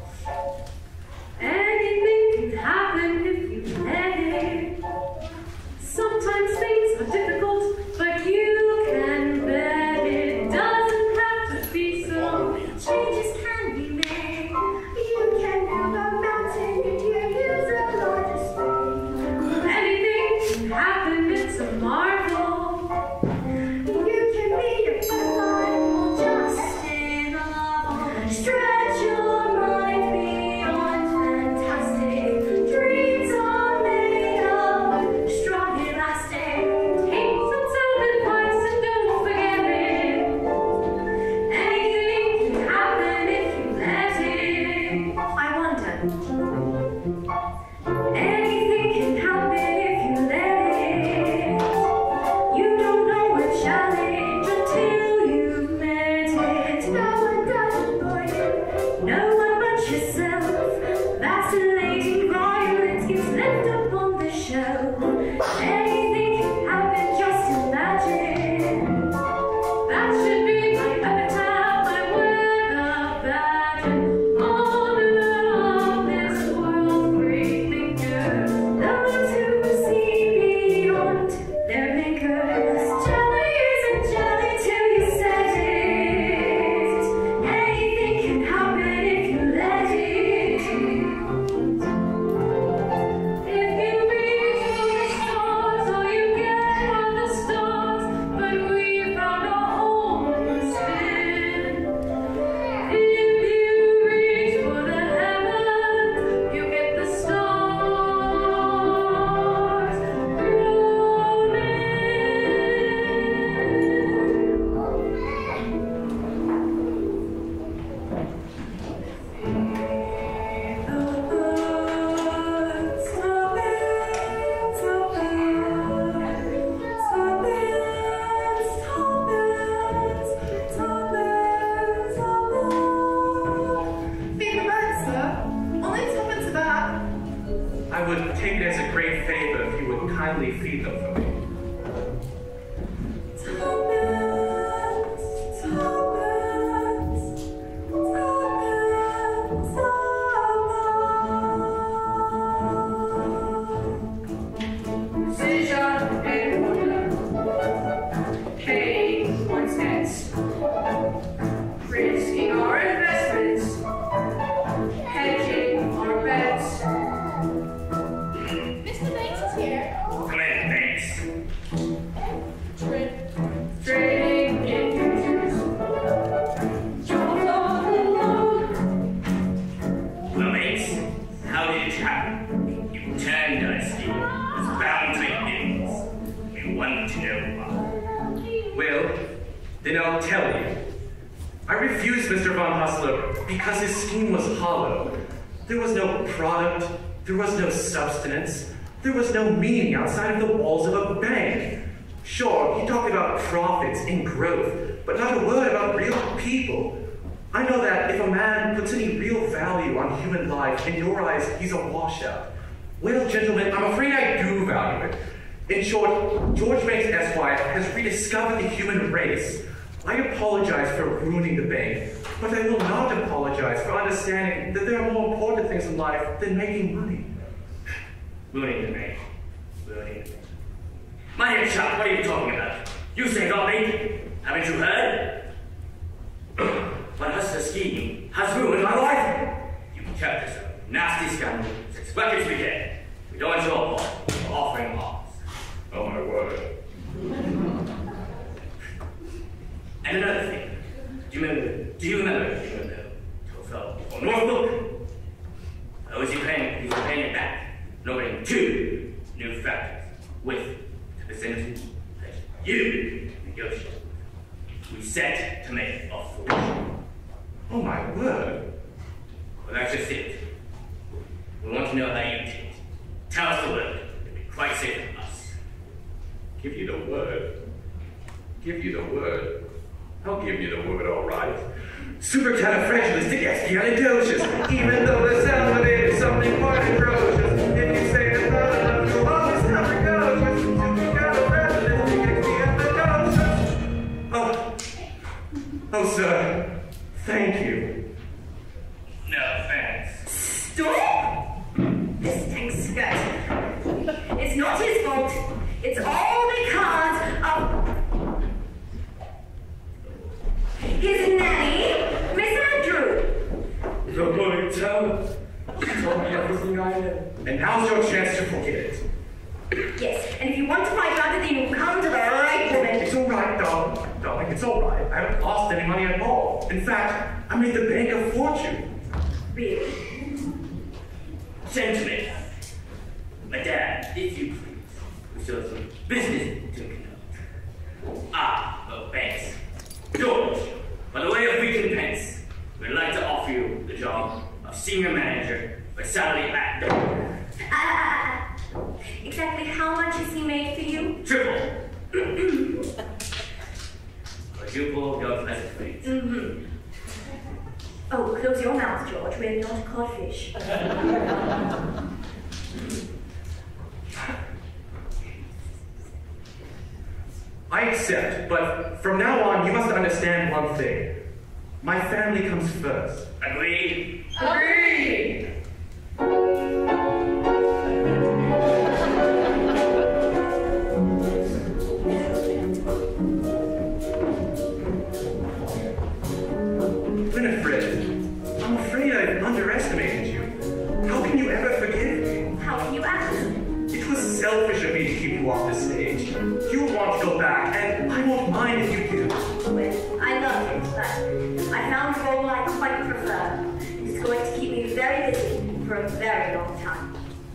[SPEAKER 8] Anything can happen if you let it. Sometimes things are difficult, but you can bet it doesn't have to be so.
[SPEAKER 9] Changes can be made. You can move a mountain if you use a larger spade.
[SPEAKER 8] Anything can happen, it's a marvel.
[SPEAKER 9] You can be a butterfly just in a novel. Stretch your mind beyond fantastic. Dreams are made of strong elastic.
[SPEAKER 8] Take some sound advice and don't forget it. Anything can happen if you let it.
[SPEAKER 6] I wonder. Anything can happen if you let it. You don't know a challenge until you've met it.
[SPEAKER 9] No one does it for you.
[SPEAKER 6] No one but yourself. Vacillating violence gets left up on the shelf. Anything can happen, just imagine.
[SPEAKER 8] That should be my epitaph, my word of badge and honor of this
[SPEAKER 3] I would take it as a great favor if you would kindly feed them for me.
[SPEAKER 2] Risking our investments, hedging our bets.
[SPEAKER 9] Mr. Banks is here.
[SPEAKER 3] Come in, Banks.
[SPEAKER 2] Trading in futures. Jobs on the load.
[SPEAKER 3] Well, Banks, how did it happen? You turned on a scheme. Was bound to make millions. We want to know why. Well, then I'll tell you. I refused Mr. Von Hustler because his scheme was hollow. There was no product, there was no substance, there was no meaning outside of the walls of a bank. Sure, he talked about profits and growth, but not a word about real people. I know that if a man puts any real value on human life, in your eyes, he's a washout. Well, gentlemen, I'm afraid I do value it. In short, George Banks Esquire has rediscovered the human race. I apologize for ruining the bank, but I will not apologize for understanding that there are more important things in life than making money. Ruining the bank. Ruining the bank. My dear chap, what are you talking about? You say not me. Haven't you heard? What Hustler scheme has ruined my life. You kept us a nasty scandal since records began. We don't want your fault for offering arms. Oh my word. And another thing, do you remember Tofel or Norfolk? Was he paying it back, and opening 2 new factories with the vicinity that you negotiated. We set to make a fortune. Oh my word. Well, that's just it. We want to know how you did it. Tell us the word. It'll be quite safe for us. Give you the word. Give you the word. I'll give you the word, all right. Supercalifragilisticexpialidocious. Even though the sound of it is something quite atrocious. If you say it loud enough, you'll always never go. Supercalifragilisticexpialidocious. Oh, sir. Thank you. No thanks.
[SPEAKER 2] Stop! This stinks skirt. It's not his fault. It's all because of his nanny, Miss Andrew.
[SPEAKER 3] You're going to tell her. She told me everything I know. And now's your chance to forget it.
[SPEAKER 2] Yes, and if you want to fight about it, then you come to the right woman.
[SPEAKER 3] It's all right, darling. Darling, it's all right. I haven't lost any money at all. In fact, I made the bank a fortune.
[SPEAKER 2] Really?
[SPEAKER 3] Gentlemen, Madame, if you please, we still have some business to conduct. Banks. George, by the way of recompense, we'd like to offer you the job of senior manager with salary at double.
[SPEAKER 2] Exactly how much has he made for you?
[SPEAKER 3] Triple. Quadruple your pleasant fate.
[SPEAKER 2] Oh, close your mouth, George. We're not codfish.
[SPEAKER 3] I accept, but from now on, you must understand one thing. My family comes first. Agreed?
[SPEAKER 2] Agreed!
[SPEAKER 3] Winifred, I'm afraid I've underestimated you. How can you ever forgive me?
[SPEAKER 2] How can you act?
[SPEAKER 3] It was selfish of me to keep you off the stage. You want to go back, and I won't mind if you do.
[SPEAKER 2] Well, I love it, but I found a role I quite prefer. It's going to keep me very busy for a very long time.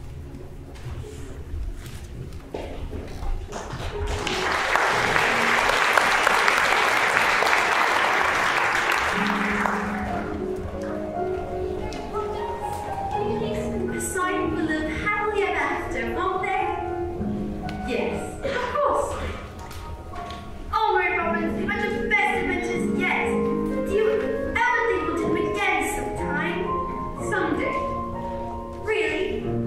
[SPEAKER 9] Poseidon will live happily ever after, won't they?
[SPEAKER 2] Yes, of course.
[SPEAKER 9] Oh, Mary Robbins, you've had the best adventures yet. Do you ever think we'll do them again sometime?
[SPEAKER 2] Someday.
[SPEAKER 9] Really?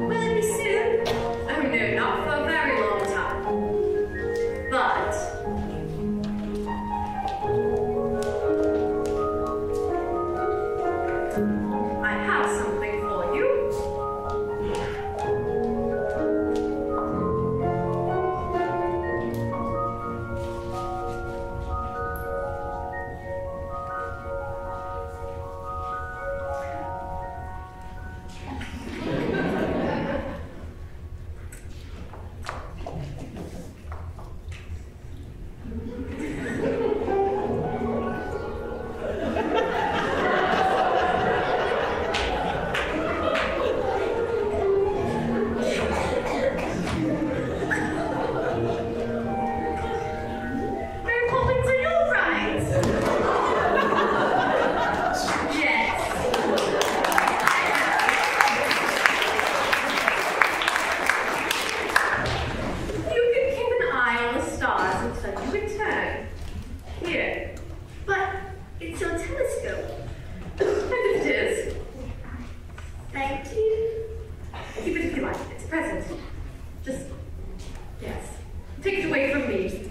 [SPEAKER 2] Keep it if you like. It's a present. Just, yes. Take it away from me.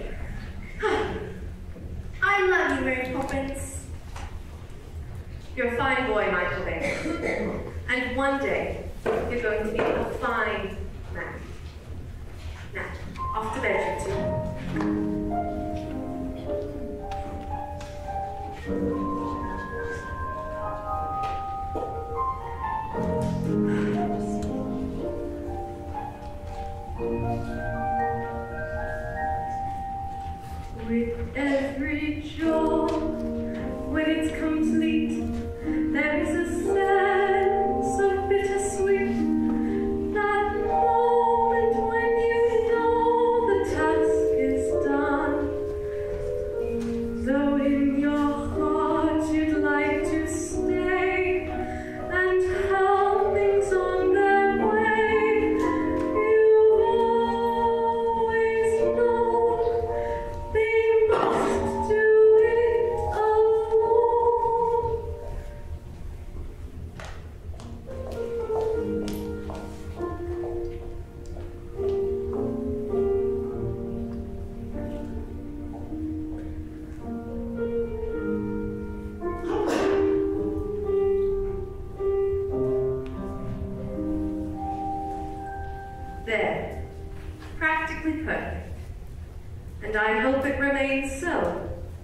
[SPEAKER 9] I love you, Mary Poppins.
[SPEAKER 2] You're a fine boy, Michael Bay. And one day, you're going to be a fine man. Now, off to bed, you two. With every joy, when it's complete, there is a sense of bittersweet. That moment when you know the task is done. Though in your heart you'd like to stay and help things on their way, you've always known they must do it alone. There, practically perfect. And I hope it remains so.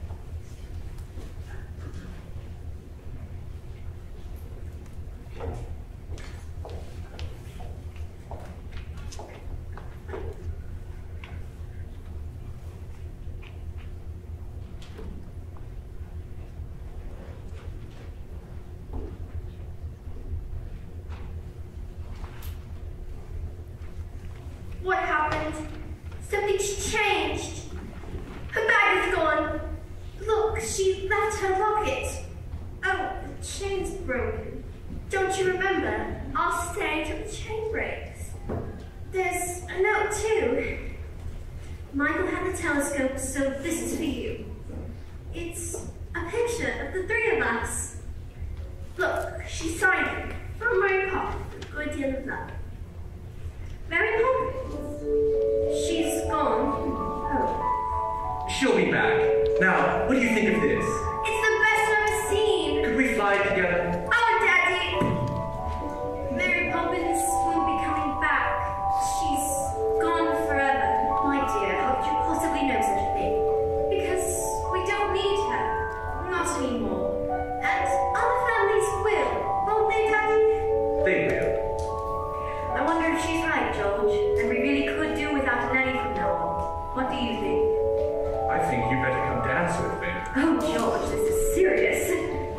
[SPEAKER 9] What happened? Something's changed. Her bag is gone. Look, she left her locket. Oh, the chain's broken. Don't you remember? I'll stay till the chain breaks. There's a note too. Michael had the telescope, so this is for you. It's a picture of the three of us. Look, she signed it from Mary Poppins, a good deal of love. Mary Poppins. She's gone home.
[SPEAKER 1] She'll be back. Now, what do you think of this?
[SPEAKER 9] It's the best I've ever seen.
[SPEAKER 1] Could we fly together?
[SPEAKER 9] Oh, Daddy! Mary Poppins won't be coming back. She's gone forever. My dear, how could you possibly know such a thing? Because we don't need her. Not anymore. And other families will, won't they, Daddy?
[SPEAKER 1] They will.
[SPEAKER 2] I wonder if she's right, George, and we really could do without a nanny from now on. What do you think?
[SPEAKER 1] I think you better come dance with me.
[SPEAKER 2] Oh, George, this is serious.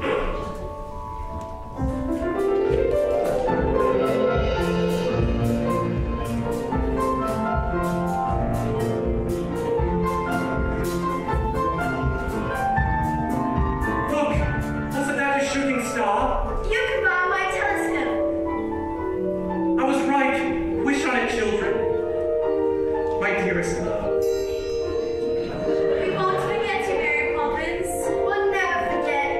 [SPEAKER 1] Look! Wasn't that a shooting star?
[SPEAKER 9] You can borrow my telescope.
[SPEAKER 1] I was right. Wish on it, children. My dearest love.
[SPEAKER 9] We won't forget you, Mary Poppins. We'll never forget.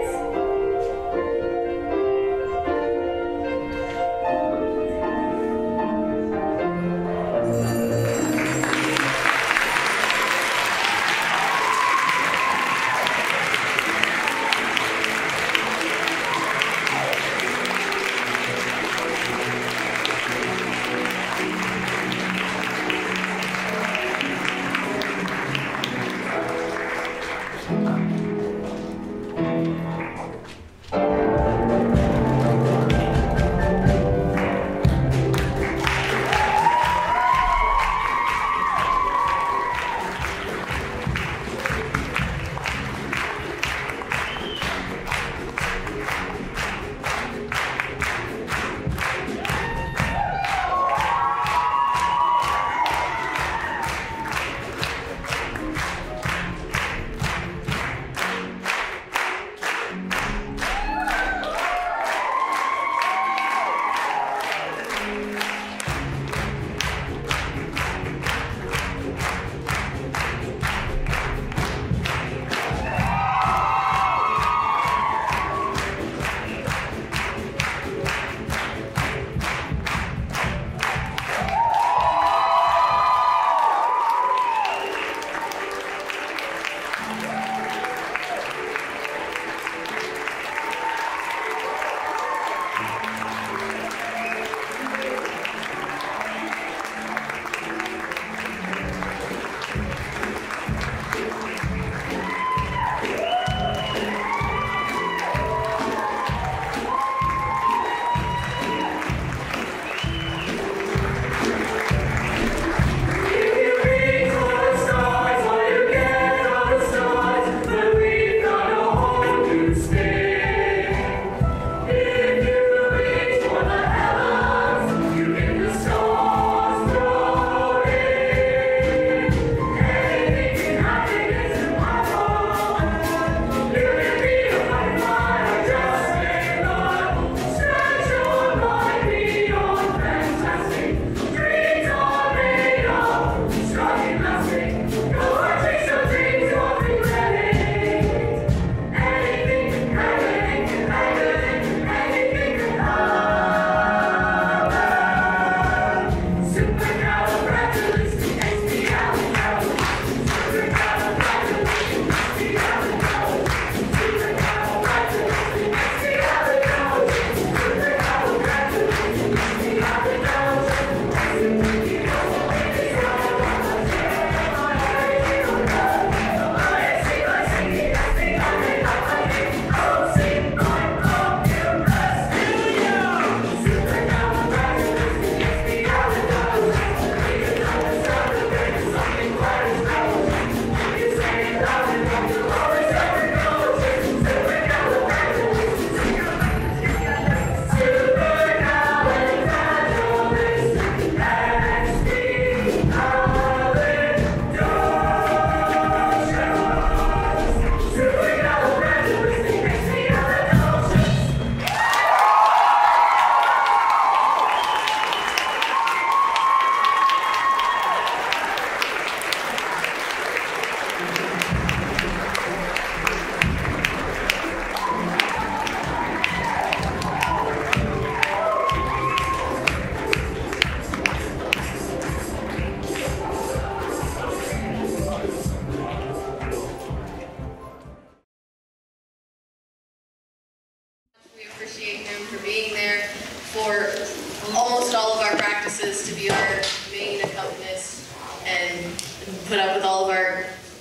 [SPEAKER 11] to be our main accompanist and put up with all of our,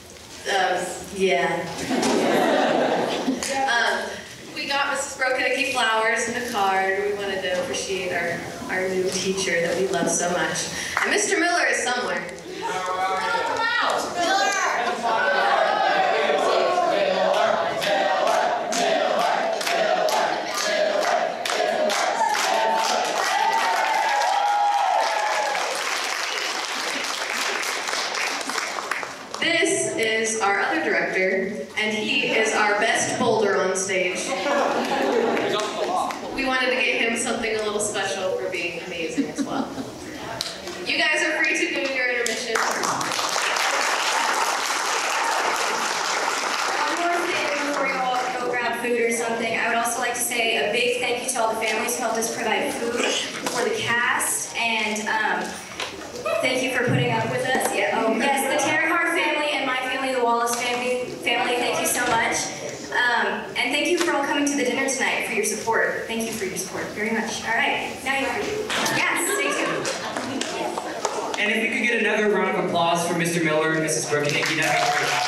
[SPEAKER 11] we got Mrs. Brokenecke flowers and a card. We wanted to appreciate our new teacher that we love so much. And Mr. Miller is somewhere. This is our other director, and he is our best boulder on stage. We wanted to get him something a little special for being amazing as well. You guys are free to do your intermission.
[SPEAKER 6] One more thing before you all go grab food or something. I would also like to say a big thank you to all the families who helped us provide food for the cast, and thank you for putting up with us. Yes, the Terrahart family and my family, the Wallace family, thank you so much. And thank you for all coming to the dinner tonight, for your support. Thank you for your support very much. All right, now you're free. Yes, stay tuned.
[SPEAKER 7] And if you could get another round of applause for Mr. Miller and Mrs. Brokenecke, that'd be great.